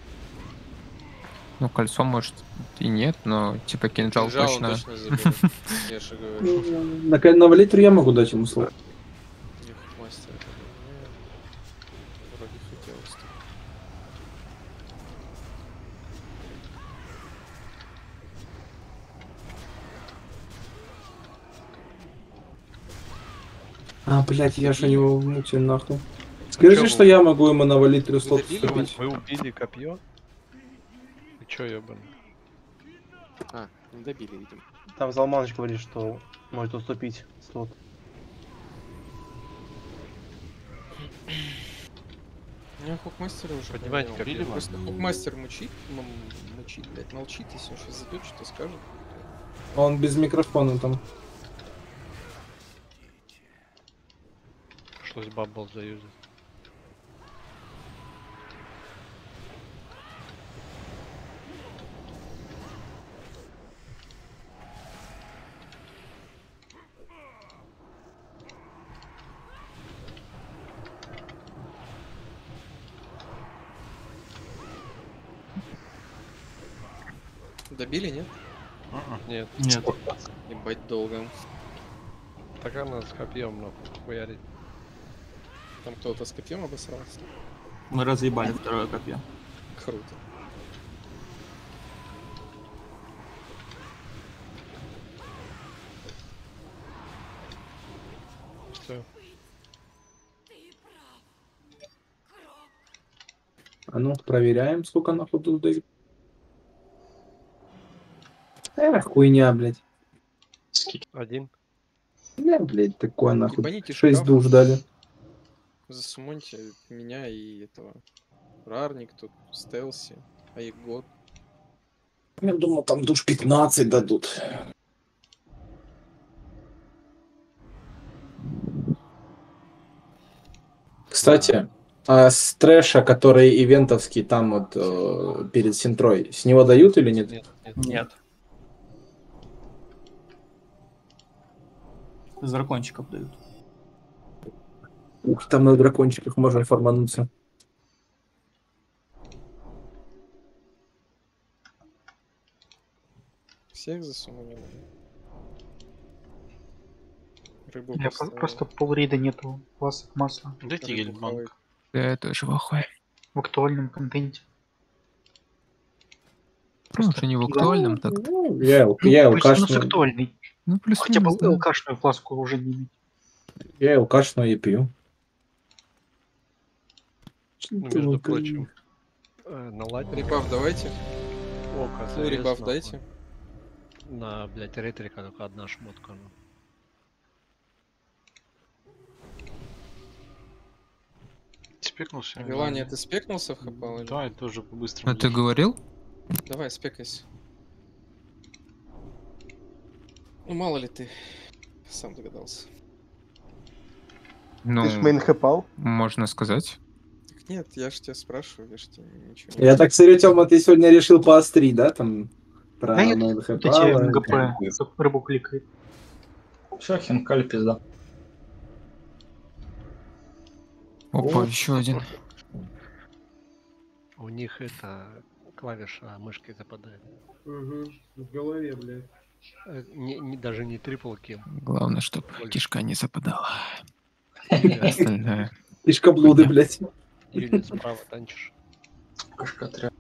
[SPEAKER 6] Ну, кольцо, может, и нет, но типа кинжал,
[SPEAKER 1] Кинжал он
[SPEAKER 6] точно.
[SPEAKER 1] точно заберет. Я же говорю.
[SPEAKER 7] На, ко- на Валитрию я могу дать ему слово.
[SPEAKER 1] Не букмастер. Ну, вроде хотел уступить.
[SPEAKER 7] А, блядь, я же у него в муте нахуй. Скажи,
[SPEAKER 2] чё,
[SPEAKER 7] что
[SPEAKER 2] вы-
[SPEAKER 7] я могу ему на Валитрию
[SPEAKER 1] Вы
[SPEAKER 7] слот
[SPEAKER 1] добили
[SPEAKER 7] вступить.
[SPEAKER 2] Вы убили копье? Ты чё, ёбаный?
[SPEAKER 1] А, не добили, видимо.
[SPEAKER 8] Там Залманыч говорит, что может уступить слот.
[SPEAKER 1] Не, хукмастера уже.
[SPEAKER 2] Поднимайте
[SPEAKER 1] понял.
[SPEAKER 2] копье.
[SPEAKER 1] Или просто хукмастер мучит, м- мучит, блядь, молчит, если он сейчас забьет, что скажет.
[SPEAKER 7] Он без микрофона там.
[SPEAKER 2] Пришлось бабл заюзать.
[SPEAKER 1] Добили, нет?
[SPEAKER 2] Нет.
[SPEAKER 5] Нет.
[SPEAKER 1] Ебать долго.
[SPEAKER 2] Так она с копьем нахуй хуярить.
[SPEAKER 1] Там кто-то с копьем обосрался.
[SPEAKER 5] Мы разъебали второе копье.
[SPEAKER 1] Круто.
[SPEAKER 2] Все.
[SPEAKER 7] А ну, проверяем, сколько нахуй тут дают. Эх, хуйня, блядь.
[SPEAKER 2] Один.
[SPEAKER 7] Бля, блядь, такое нахуй.
[SPEAKER 1] Ебаните
[SPEAKER 7] Шесть
[SPEAKER 1] шкаф.
[SPEAKER 7] душ дали.
[SPEAKER 1] Засумоньте меня и этого. Рарник тут, Стелси, Айгот.
[SPEAKER 7] Я думал, там душ пятнадцать дадут. Кстати, а с трэша, который ивентовский там вот э, перед Синтрой, с него дают или нет?
[SPEAKER 2] Нет, нет.
[SPEAKER 5] Нет. С дракончиков дают.
[SPEAKER 7] Ух, там на дракончиках можно формануться.
[SPEAKER 1] Всех засумонили. Рыбу
[SPEAKER 14] Я про-
[SPEAKER 1] поставил.
[SPEAKER 14] просто полрида нету классов масла
[SPEAKER 4] Дайте
[SPEAKER 1] Рыбу
[SPEAKER 4] гельбанк.
[SPEAKER 1] хавает.
[SPEAKER 6] Я тоже в ахуе.
[SPEAKER 14] в актуальном контенте.
[SPEAKER 6] Ну, уже не в актуальном, так.
[SPEAKER 7] Ну, я,
[SPEAKER 14] Ну,
[SPEAKER 7] я
[SPEAKER 14] плюс-минус
[SPEAKER 7] ЛКшную,
[SPEAKER 14] актуальный.
[SPEAKER 6] Ну,
[SPEAKER 14] Хотя бы
[SPEAKER 6] плюс-минус, да.
[SPEAKER 14] ЛКшную фласку уже не иметь.
[SPEAKER 7] я ЛКшную и пью.
[SPEAKER 2] Ну, между прочим, э, на лате
[SPEAKER 1] Ребаф давайте.
[SPEAKER 2] око
[SPEAKER 1] Ну,
[SPEAKER 2] зарез,
[SPEAKER 1] ребаф
[SPEAKER 2] нахуй.
[SPEAKER 1] дайте.
[SPEAKER 2] На, блядь, ретрика только одна шмотка. Ну.
[SPEAKER 4] Спекнулся?
[SPEAKER 1] Вилания, ты спекнулся в хапал? или?
[SPEAKER 4] Да, я тоже по-быстрому.
[SPEAKER 6] А ты говорил?
[SPEAKER 1] Давай, спекайся. Ну, мало ли ты сам догадался.
[SPEAKER 6] Ну,
[SPEAKER 8] Ты ж мейн хэпал?
[SPEAKER 6] можно сказать.
[SPEAKER 1] Так нет, я ж тебя спрашиваю, я ж тебе ничего не
[SPEAKER 7] Я так смотрю, Тёма, ты сегодня решил поострить, да, там, про
[SPEAKER 14] Да нет,
[SPEAKER 7] мейн
[SPEAKER 14] вот эти
[SPEAKER 7] хэпала?
[SPEAKER 14] МГП, чтоб рыбу кликает.
[SPEAKER 9] Все, хинкали, пизда.
[SPEAKER 6] Опа,
[SPEAKER 2] Вот.
[SPEAKER 6] еще один.
[SPEAKER 2] У них это клавиша мышкой западает.
[SPEAKER 16] Угу. В голове, блядь.
[SPEAKER 2] Э, Не, не- даже не трипл килл.
[SPEAKER 6] Главное, чтобы
[SPEAKER 2] Больше.
[SPEAKER 6] кишка не западала. Остальное.
[SPEAKER 7] Кишкоблуды, блядь.
[SPEAKER 2] Юнит справа танчишь.
[SPEAKER 9] Кашкатря.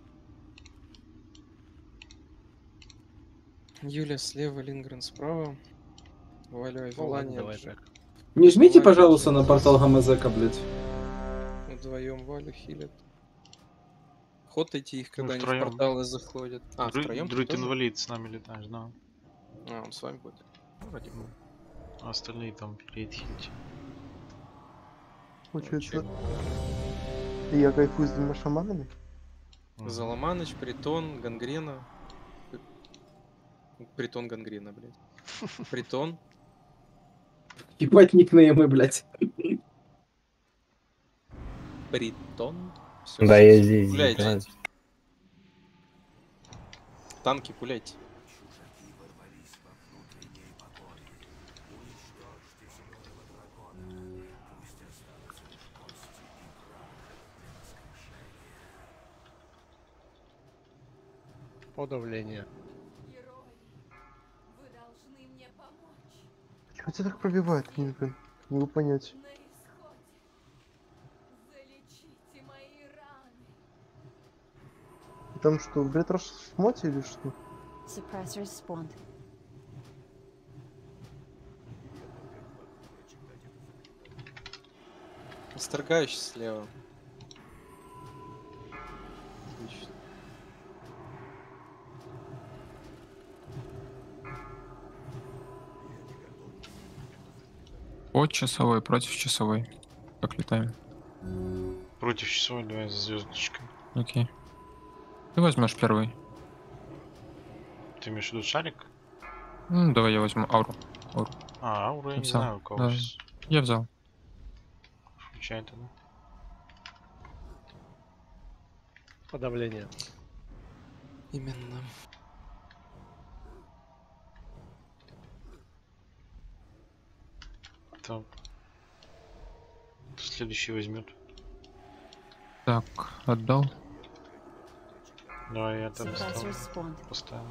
[SPEAKER 1] Юля слева, Лингрен справа. Валя,
[SPEAKER 2] Ну ладно,
[SPEAKER 1] Вилания.
[SPEAKER 2] давай так.
[SPEAKER 7] Не жмите,
[SPEAKER 1] Валя,
[SPEAKER 7] пожалуйста, на
[SPEAKER 1] Джинс.
[SPEAKER 7] портал Гамазека, блядь.
[SPEAKER 1] Вдвоем Валю хилят. Хотайте их, когда
[SPEAKER 4] Мы
[SPEAKER 1] они в
[SPEAKER 4] втроем.
[SPEAKER 1] порталы заходят. А,
[SPEAKER 4] Дру-
[SPEAKER 1] втроем?
[SPEAKER 4] Друид инвалид с нами летаешь, да.
[SPEAKER 1] А, он с вами будет. Ну, ради бога.
[SPEAKER 4] А остальные там переедхите.
[SPEAKER 8] Получается, я кайфую с двумя шаманами.
[SPEAKER 1] Заломаныч, Притон, Гангрена. Притон, Гангрена, блядь. Притон.
[SPEAKER 7] Ебать никнеймы, блядь.
[SPEAKER 1] Притон. Всё,
[SPEAKER 17] Да,
[SPEAKER 1] всё,
[SPEAKER 17] я
[SPEAKER 1] всё.
[SPEAKER 17] здесь,
[SPEAKER 1] Пуляйте.
[SPEAKER 17] да.
[SPEAKER 1] Танки пуляйте.
[SPEAKER 2] Подавление.
[SPEAKER 8] Чего тебя так пробивает, Лингрен? Не могу понять. Там что, в ретро шмоте или что?
[SPEAKER 11] Suppressors spawned.
[SPEAKER 1] Сторгающий слева. Отлично.
[SPEAKER 6] От часовой против часовой. Как летаем?
[SPEAKER 4] Против часовой давай за звездочкой.
[SPEAKER 6] Окей. Ты возьмешь первый.
[SPEAKER 4] Ты имеешь в виду шарик?
[SPEAKER 6] Ну, давай я возьму ауру. Ауру.
[SPEAKER 4] А, ауру я не
[SPEAKER 6] взял.
[SPEAKER 4] знаю у кого
[SPEAKER 6] Да.
[SPEAKER 4] сейчас.
[SPEAKER 6] Я взял.
[SPEAKER 4] Включай тогда.
[SPEAKER 2] Подавление.
[SPEAKER 1] Именно.
[SPEAKER 4] Так. Следующий возьмет.
[SPEAKER 6] Так, отдал.
[SPEAKER 4] Давай я там
[SPEAKER 11] Suppressors
[SPEAKER 4] ставлю.
[SPEAKER 11] spawned.
[SPEAKER 4] Поставил.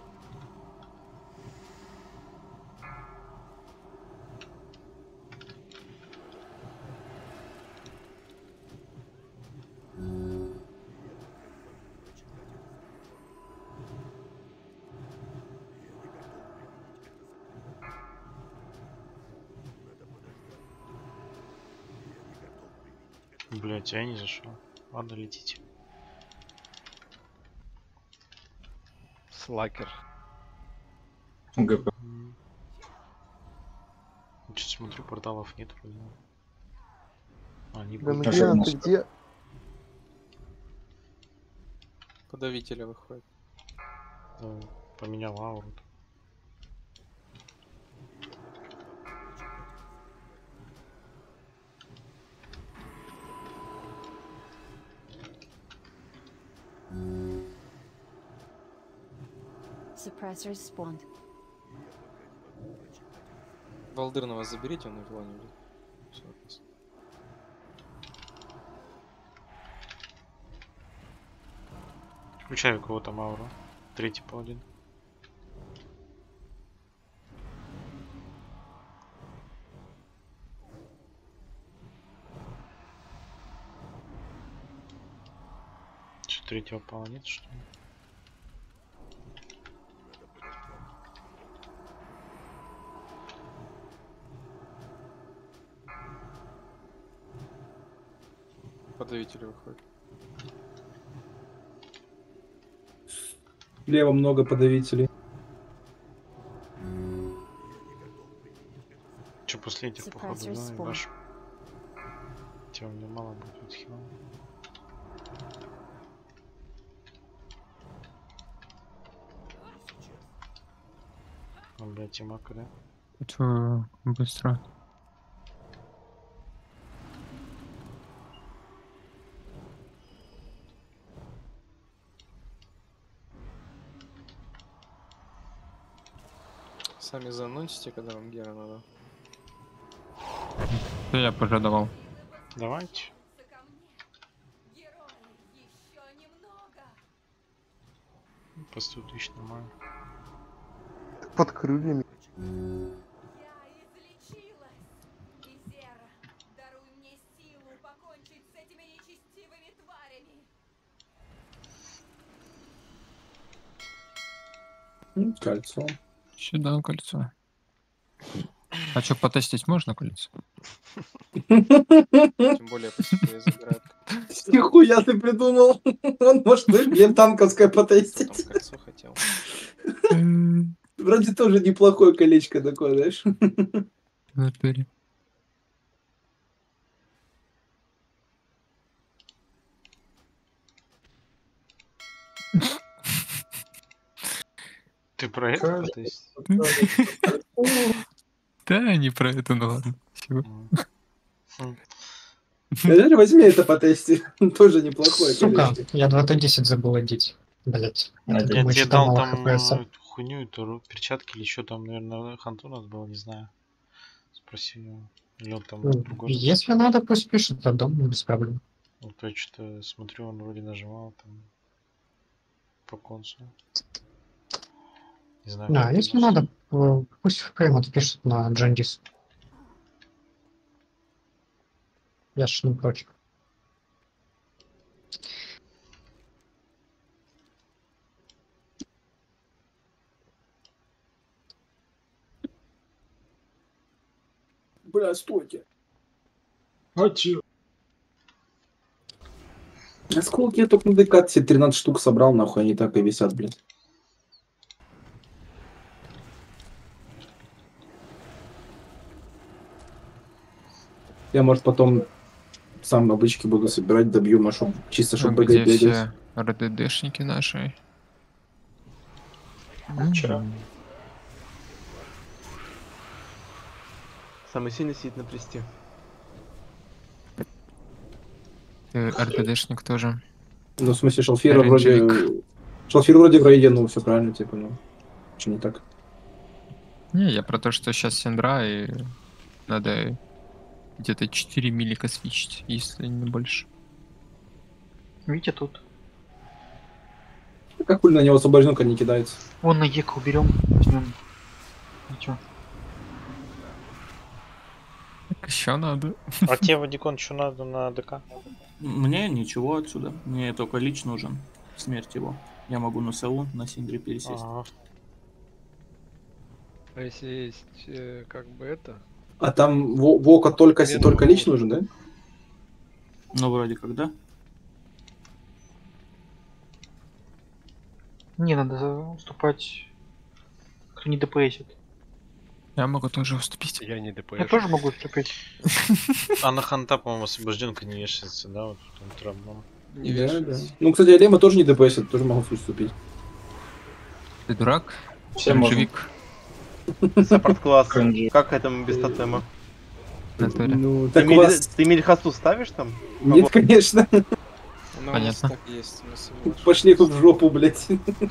[SPEAKER 4] Блять, я не зашел. Ладно, летите.
[SPEAKER 2] Слакер.
[SPEAKER 9] ГП.
[SPEAKER 4] Что смотрю, порталов нет вроде. А, не
[SPEAKER 8] Блин,
[SPEAKER 4] будет.
[SPEAKER 8] Гангрена, ты где?
[SPEAKER 1] Подавителя выходит.
[SPEAKER 4] Да, поменял ауру.
[SPEAKER 11] Suppressors spawned.
[SPEAKER 1] Валдырного заберите, он на Вилане идет. Всё, отлично.
[SPEAKER 4] Включаю у кого там ауру. Третий паладин. третьего пала нет, что ли?
[SPEAKER 1] Подавители выходят.
[SPEAKER 7] Влево много подавителей.
[SPEAKER 4] Че после этих походу,
[SPEAKER 11] Suppressors
[SPEAKER 4] да,
[SPEAKER 11] spawn.
[SPEAKER 4] ваш? Тебя у меня мало будет хила. Ну, блядь, Тимака, да?
[SPEAKER 6] Это быстро.
[SPEAKER 1] Сами заносите, когда вам гера надо.
[SPEAKER 6] Да я пожадовал.
[SPEAKER 4] Давайте. По сто тысяч нормально.
[SPEAKER 8] Под крыльями.
[SPEAKER 7] М, Кольцо.
[SPEAKER 6] Сюда кольцо. А что, потестить можно кольцо?
[SPEAKER 1] Тем более по себе забирают.
[SPEAKER 7] Нихуя ты придумал. Он может блин, танковское
[SPEAKER 1] Потом
[SPEAKER 7] потестить.
[SPEAKER 1] кольцо хотел.
[SPEAKER 7] Вроде тоже неплохое колечко такое, знаешь.
[SPEAKER 6] В натуре.
[SPEAKER 4] Ты про это? То есть...
[SPEAKER 6] Да, не про это, ну ладно. Всего.
[SPEAKER 7] Знаешь, возьми это потести. Тоже неплохое
[SPEAKER 13] Сука,
[SPEAKER 7] колечко.
[SPEAKER 13] я два тэ десять забыл одеть. Блять.
[SPEAKER 4] Я
[SPEAKER 13] Это
[SPEAKER 4] тебе
[SPEAKER 13] думаю, что
[SPEAKER 4] дал
[SPEAKER 13] мало
[SPEAKER 4] там
[SPEAKER 13] хпс.
[SPEAKER 4] э, хуйню, эту ру- перчатки или что там, наверное, ханту у нас было, не знаю. Спроси его. Или он там
[SPEAKER 13] Ну,
[SPEAKER 4] другой.
[SPEAKER 13] Если надо, пусть пишет, отдам, без проблем.
[SPEAKER 4] Ну, то я что-то смотрю, он вроде нажимал там по консулу. Не знаю.
[SPEAKER 13] Да,
[SPEAKER 4] как у
[SPEAKER 13] если
[SPEAKER 4] нас.
[SPEAKER 13] надо, э, пусть в прям отпишет на Джандис. Я ж не против.
[SPEAKER 7] Бля, стойте.
[SPEAKER 9] А чё?
[SPEAKER 7] Осколки я только на ДК все тринадцать штук собрал, нахуй они так и висят, блядь. Я, может, потом сам обычки буду собирать, добью машу, чисто, чтобы
[SPEAKER 6] Где
[SPEAKER 7] бегать, бегать.
[SPEAKER 6] все РДДшники наши?
[SPEAKER 9] Чё?
[SPEAKER 8] Самый сильный сидит на престе.
[SPEAKER 6] Э, РДДшник тоже.
[SPEAKER 7] Ну, в смысле, Шалфира вроде...
[SPEAKER 6] Оранжевик.
[SPEAKER 7] Шалфир вроде в рейде, ну, все правильно, типа, ну. Что не так?
[SPEAKER 6] Не, я про то, что сейчас Синдра, и надо где-то четыре милика свичить, если не больше.
[SPEAKER 14] Видите тут?
[SPEAKER 7] Как хуй на него освобожденка не кидается?
[SPEAKER 14] Вон на Ека уберем, возьмем. Ничего.
[SPEAKER 6] Так еще надо.
[SPEAKER 4] А тебе, Вадикон, что надо на ДК?
[SPEAKER 5] Мне ничего отсюда. Мне только лич нужен. Смерть его. Я могу на СЛУ, на Синдре пересесть.
[SPEAKER 4] Ага.
[SPEAKER 2] А если есть, э, как бы это...
[SPEAKER 7] А там в, в око только, если
[SPEAKER 2] Веном
[SPEAKER 7] только лич нужен, да?
[SPEAKER 5] Ну, вроде как, да?
[SPEAKER 14] Не, надо уступать, кто не ДПСит.
[SPEAKER 6] Я могу тоже уступить.
[SPEAKER 2] Я не ДПС.
[SPEAKER 14] Я тоже могу уступить.
[SPEAKER 4] А на ханта, по-моему, освобожденка не вешается, да? Вот там травма.
[SPEAKER 1] Не
[SPEAKER 7] Да,
[SPEAKER 1] вешается.
[SPEAKER 7] да. Ну, кстати, Алема тоже не ДПС, тоже могу уступить.
[SPEAKER 6] Ты дурак?
[SPEAKER 9] Все можно.
[SPEAKER 6] Оранжевик.
[SPEAKER 8] Саппорт-класс.
[SPEAKER 9] Кринжи.
[SPEAKER 8] Как этому без тотема?
[SPEAKER 6] В натуре.
[SPEAKER 7] Ну,
[SPEAKER 8] Ты,
[SPEAKER 7] так у
[SPEAKER 8] мили...
[SPEAKER 7] вас...
[SPEAKER 8] ты мильхасту ставишь там?
[SPEAKER 7] Нет, конечно.
[SPEAKER 1] Ну, у нас
[SPEAKER 6] Понятно.
[SPEAKER 1] так есть. мы соглашаемся.
[SPEAKER 7] Пошли в жопу, блядь.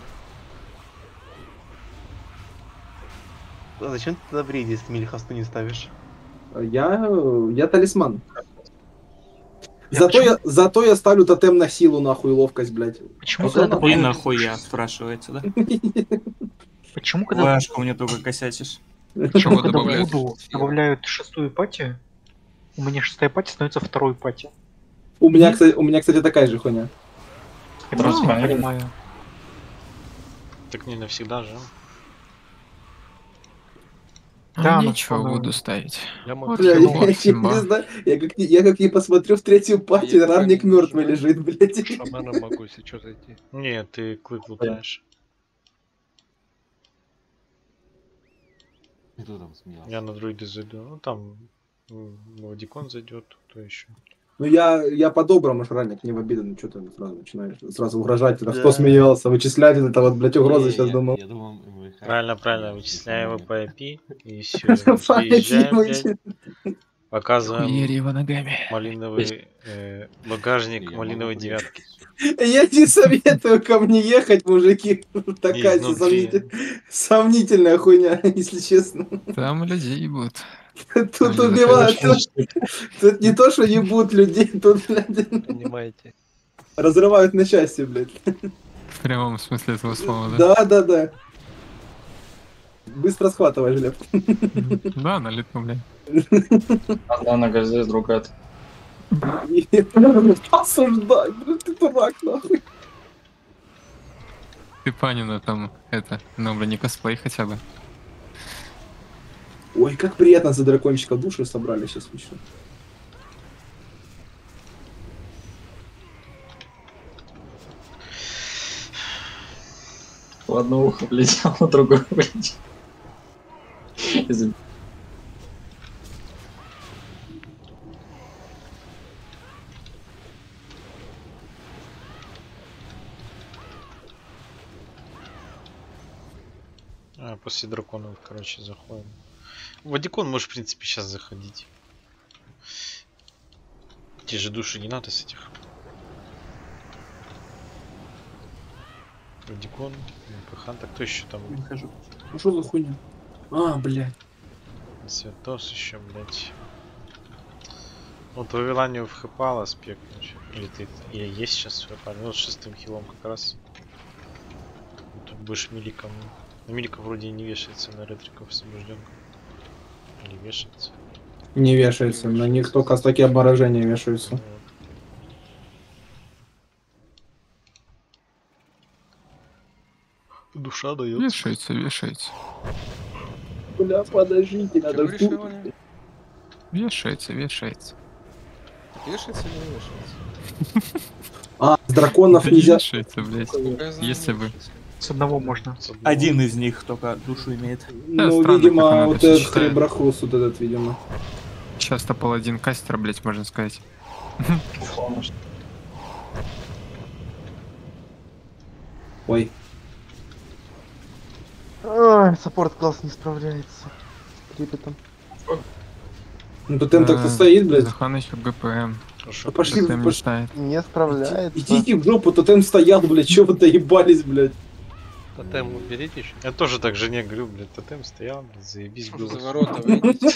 [SPEAKER 8] А зачем ты тогда в рейде, если мильхасту не ставишь?
[SPEAKER 7] Я... я талисман. Зато я, зато я ставлю тотем на силу, нахуй, и ловкость, блядь.
[SPEAKER 14] Почему
[SPEAKER 7] Озона?
[SPEAKER 14] когда
[SPEAKER 5] И
[SPEAKER 14] добавляют...
[SPEAKER 5] нахуя, спрашивается, да?
[SPEAKER 14] Почему когда,
[SPEAKER 5] Флешку мне только косячишь.
[SPEAKER 14] почему, когда в
[SPEAKER 6] добавляют?
[SPEAKER 14] Вуду добавляют шестую пати, у меня шестая пати становится второй пати.
[SPEAKER 7] У меня, кстати, у меня, кстати, такая же хуйня.
[SPEAKER 14] Просто понимаю.
[SPEAKER 4] Так не навсегда же.
[SPEAKER 6] А
[SPEAKER 14] Да, ну,
[SPEAKER 6] нечего
[SPEAKER 14] по-моему.
[SPEAKER 6] буду ставить.
[SPEAKER 2] Я могу
[SPEAKER 6] Вот
[SPEAKER 7] Бля,
[SPEAKER 6] его
[SPEAKER 7] я, я не
[SPEAKER 6] Симба.
[SPEAKER 7] знаю, я как, не- я как не посмотрю в третью партию,
[SPEAKER 2] Я пока
[SPEAKER 7] Рарник
[SPEAKER 2] не
[SPEAKER 7] мертвый
[SPEAKER 2] нажимаю.
[SPEAKER 7] лежит, блядь.
[SPEAKER 2] Шамана могу, если что, зайти.
[SPEAKER 4] Не, ты клык лутаешь.
[SPEAKER 10] Кто там смеялся?
[SPEAKER 4] Я на друиде зайду. Ну там Владикон зайдет, кто еще.
[SPEAKER 7] Ну я, я по-доброму, аж Рарник, не в обиду, ну что ты сразу начинаешь сразу угрожать, это кто
[SPEAKER 10] Да.
[SPEAKER 7] смеялся, вычислять это вот, блядь, угрозы
[SPEAKER 10] Не,
[SPEAKER 7] сейчас
[SPEAKER 10] я-
[SPEAKER 7] думал.
[SPEAKER 10] Я думал, МВХ
[SPEAKER 4] Правильно, правильно,
[SPEAKER 10] смеялся в
[SPEAKER 4] вычисляем его
[SPEAKER 10] этот
[SPEAKER 4] по ай пи и все.
[SPEAKER 7] По ай пи
[SPEAKER 4] Заезжаем, блядь,
[SPEAKER 7] вычисляем.
[SPEAKER 4] показываем
[SPEAKER 6] Хуери его ногами.
[SPEAKER 4] малиновый э, багажник
[SPEAKER 10] Я
[SPEAKER 4] малиновой
[SPEAKER 10] могу
[SPEAKER 4] девятки.
[SPEAKER 7] Я не советую ко мне ехать, мужики. Такая
[SPEAKER 4] Изнутри.
[SPEAKER 7] сомнитель- сомнительная хуйня, если честно.
[SPEAKER 6] Там людей будут.
[SPEAKER 7] Тут
[SPEAKER 6] Блин,
[SPEAKER 7] убивают.
[SPEAKER 6] конечно.
[SPEAKER 7] Тут, тут не то, что ебут людей, тут, блядь,
[SPEAKER 2] Понимаете?
[SPEAKER 7] разрывают на части, блядь.
[SPEAKER 6] В прямом смысле этого слова, да?
[SPEAKER 7] Да, да, да. Быстро схватывай, Глеб.
[SPEAKER 6] Да, на лету, блядь.
[SPEAKER 9] Одна нога здесь, другая.
[SPEAKER 7] Осуждай, блядь, ты дурак, нахуй.
[SPEAKER 6] Ты Панина там, это, ну, блин, не косплей хотя бы.
[SPEAKER 7] Ой, как приятно за дракончика души собрали сейчас еще.
[SPEAKER 9] В одно ухо влетел, в другое влетел. Извини.
[SPEAKER 4] А, после драконов, короче, заходим. Вадикон можешь, в принципе, сейчас заходить. Те же души не надо с этих. Вадикон, Паханта, кто еще там?
[SPEAKER 5] Выхожу.
[SPEAKER 7] Ну что за хуйня? А, блядь.
[SPEAKER 4] Святос еще, блять. Вот в Вавилане вхыпала спек. Или ты или есть сейчас в Вавилане? Ну, с шестым хилом как раз. Тут будешь миликом. На милика вроде не вешается на ретриков освобожденных. Или вешается.
[SPEAKER 7] Не вешается, на них только такие обморожения вешаются.
[SPEAKER 4] Душа дает.
[SPEAKER 6] Вешается, вешается.
[SPEAKER 7] Бля, подождите, надо...
[SPEAKER 1] говоришь, Иваня?
[SPEAKER 6] Вешается, вешается.
[SPEAKER 1] Вешается или не вешается?
[SPEAKER 7] А, с драконов
[SPEAKER 6] Да не
[SPEAKER 7] нельзя...
[SPEAKER 6] вешается, блядь.
[SPEAKER 1] Сколько я знаю,
[SPEAKER 6] Если
[SPEAKER 1] не
[SPEAKER 6] бы.
[SPEAKER 1] вешается.
[SPEAKER 14] С одного можно.
[SPEAKER 5] Один из них только душу имеет.
[SPEAKER 6] Да,
[SPEAKER 7] Ну,
[SPEAKER 6] странно, как
[SPEAKER 7] видимо,
[SPEAKER 6] он
[SPEAKER 7] вот
[SPEAKER 6] это
[SPEAKER 7] этот
[SPEAKER 6] сочетает.
[SPEAKER 7] хреброхрус, вот этот, видимо.
[SPEAKER 6] Сейчас-то паладин кастер, блядь, можно сказать.
[SPEAKER 7] Ой.
[SPEAKER 8] Ой, саппорт класс не справляется. С трипетом.
[SPEAKER 7] Ну, тотем так-то
[SPEAKER 6] Да,
[SPEAKER 7] стоит, блядь.
[SPEAKER 6] Захан еще ГПМ.
[SPEAKER 7] Да пошли,
[SPEAKER 6] Тотем не
[SPEAKER 7] пошли.
[SPEAKER 6] ставит.
[SPEAKER 8] Не справляется.
[SPEAKER 7] Идите в жопу, тотем стоял, блядь, чё вы доебались, блядь.
[SPEAKER 2] Тотем уберите еще.
[SPEAKER 4] Я тоже так жене говорю, блядь, тотем стоял, блядь, заебись был.
[SPEAKER 1] За ворота выйдите.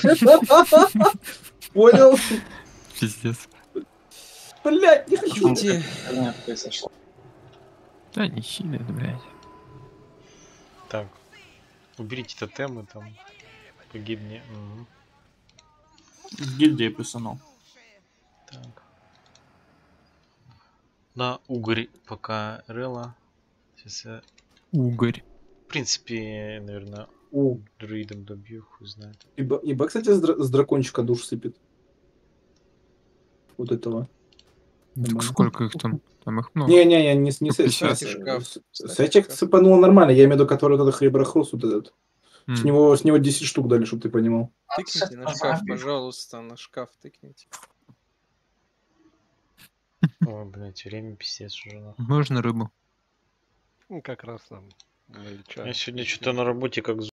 [SPEAKER 7] Понял?
[SPEAKER 6] Пиздец.
[SPEAKER 7] Блядь, не хочу.
[SPEAKER 1] Идите.
[SPEAKER 9] Херня произошла.
[SPEAKER 6] Да не хилит, блядь.
[SPEAKER 4] Так. Уберите тотемы там. Погибни. Мгм.
[SPEAKER 5] В гильдии писано.
[SPEAKER 4] Так. На угорь пока Релла. Сейчас я...
[SPEAKER 6] Угорь.
[SPEAKER 4] В принципе, наверное,
[SPEAKER 7] О,
[SPEAKER 4] друидом добью, хуй знает.
[SPEAKER 7] Ибо, ибо, кстати, с, дра- с дракончика душ сыпет. Вот этого.
[SPEAKER 6] Так
[SPEAKER 7] Нормально.
[SPEAKER 6] сколько их там? Там их много.
[SPEAKER 7] Не-не-не, не, с- не с,
[SPEAKER 6] пятьдесят.
[SPEAKER 7] с, с,
[SPEAKER 1] Шкаф.
[SPEAKER 7] с- с этих сыпануло нормально, я имею в виду, который вот этот хреброхрус вот этот. С
[SPEAKER 6] М.
[SPEAKER 7] него, с него десять штук дали, чтобы ты понимал.
[SPEAKER 1] Тыкните на шкаф, пожалуйста, на шкаф тыкните.
[SPEAKER 4] Ой, блядь, время пиздец уже нахуй.
[SPEAKER 6] Можно рыбу?
[SPEAKER 2] Ну, как раз там.
[SPEAKER 4] Я сегодня что-то на работе как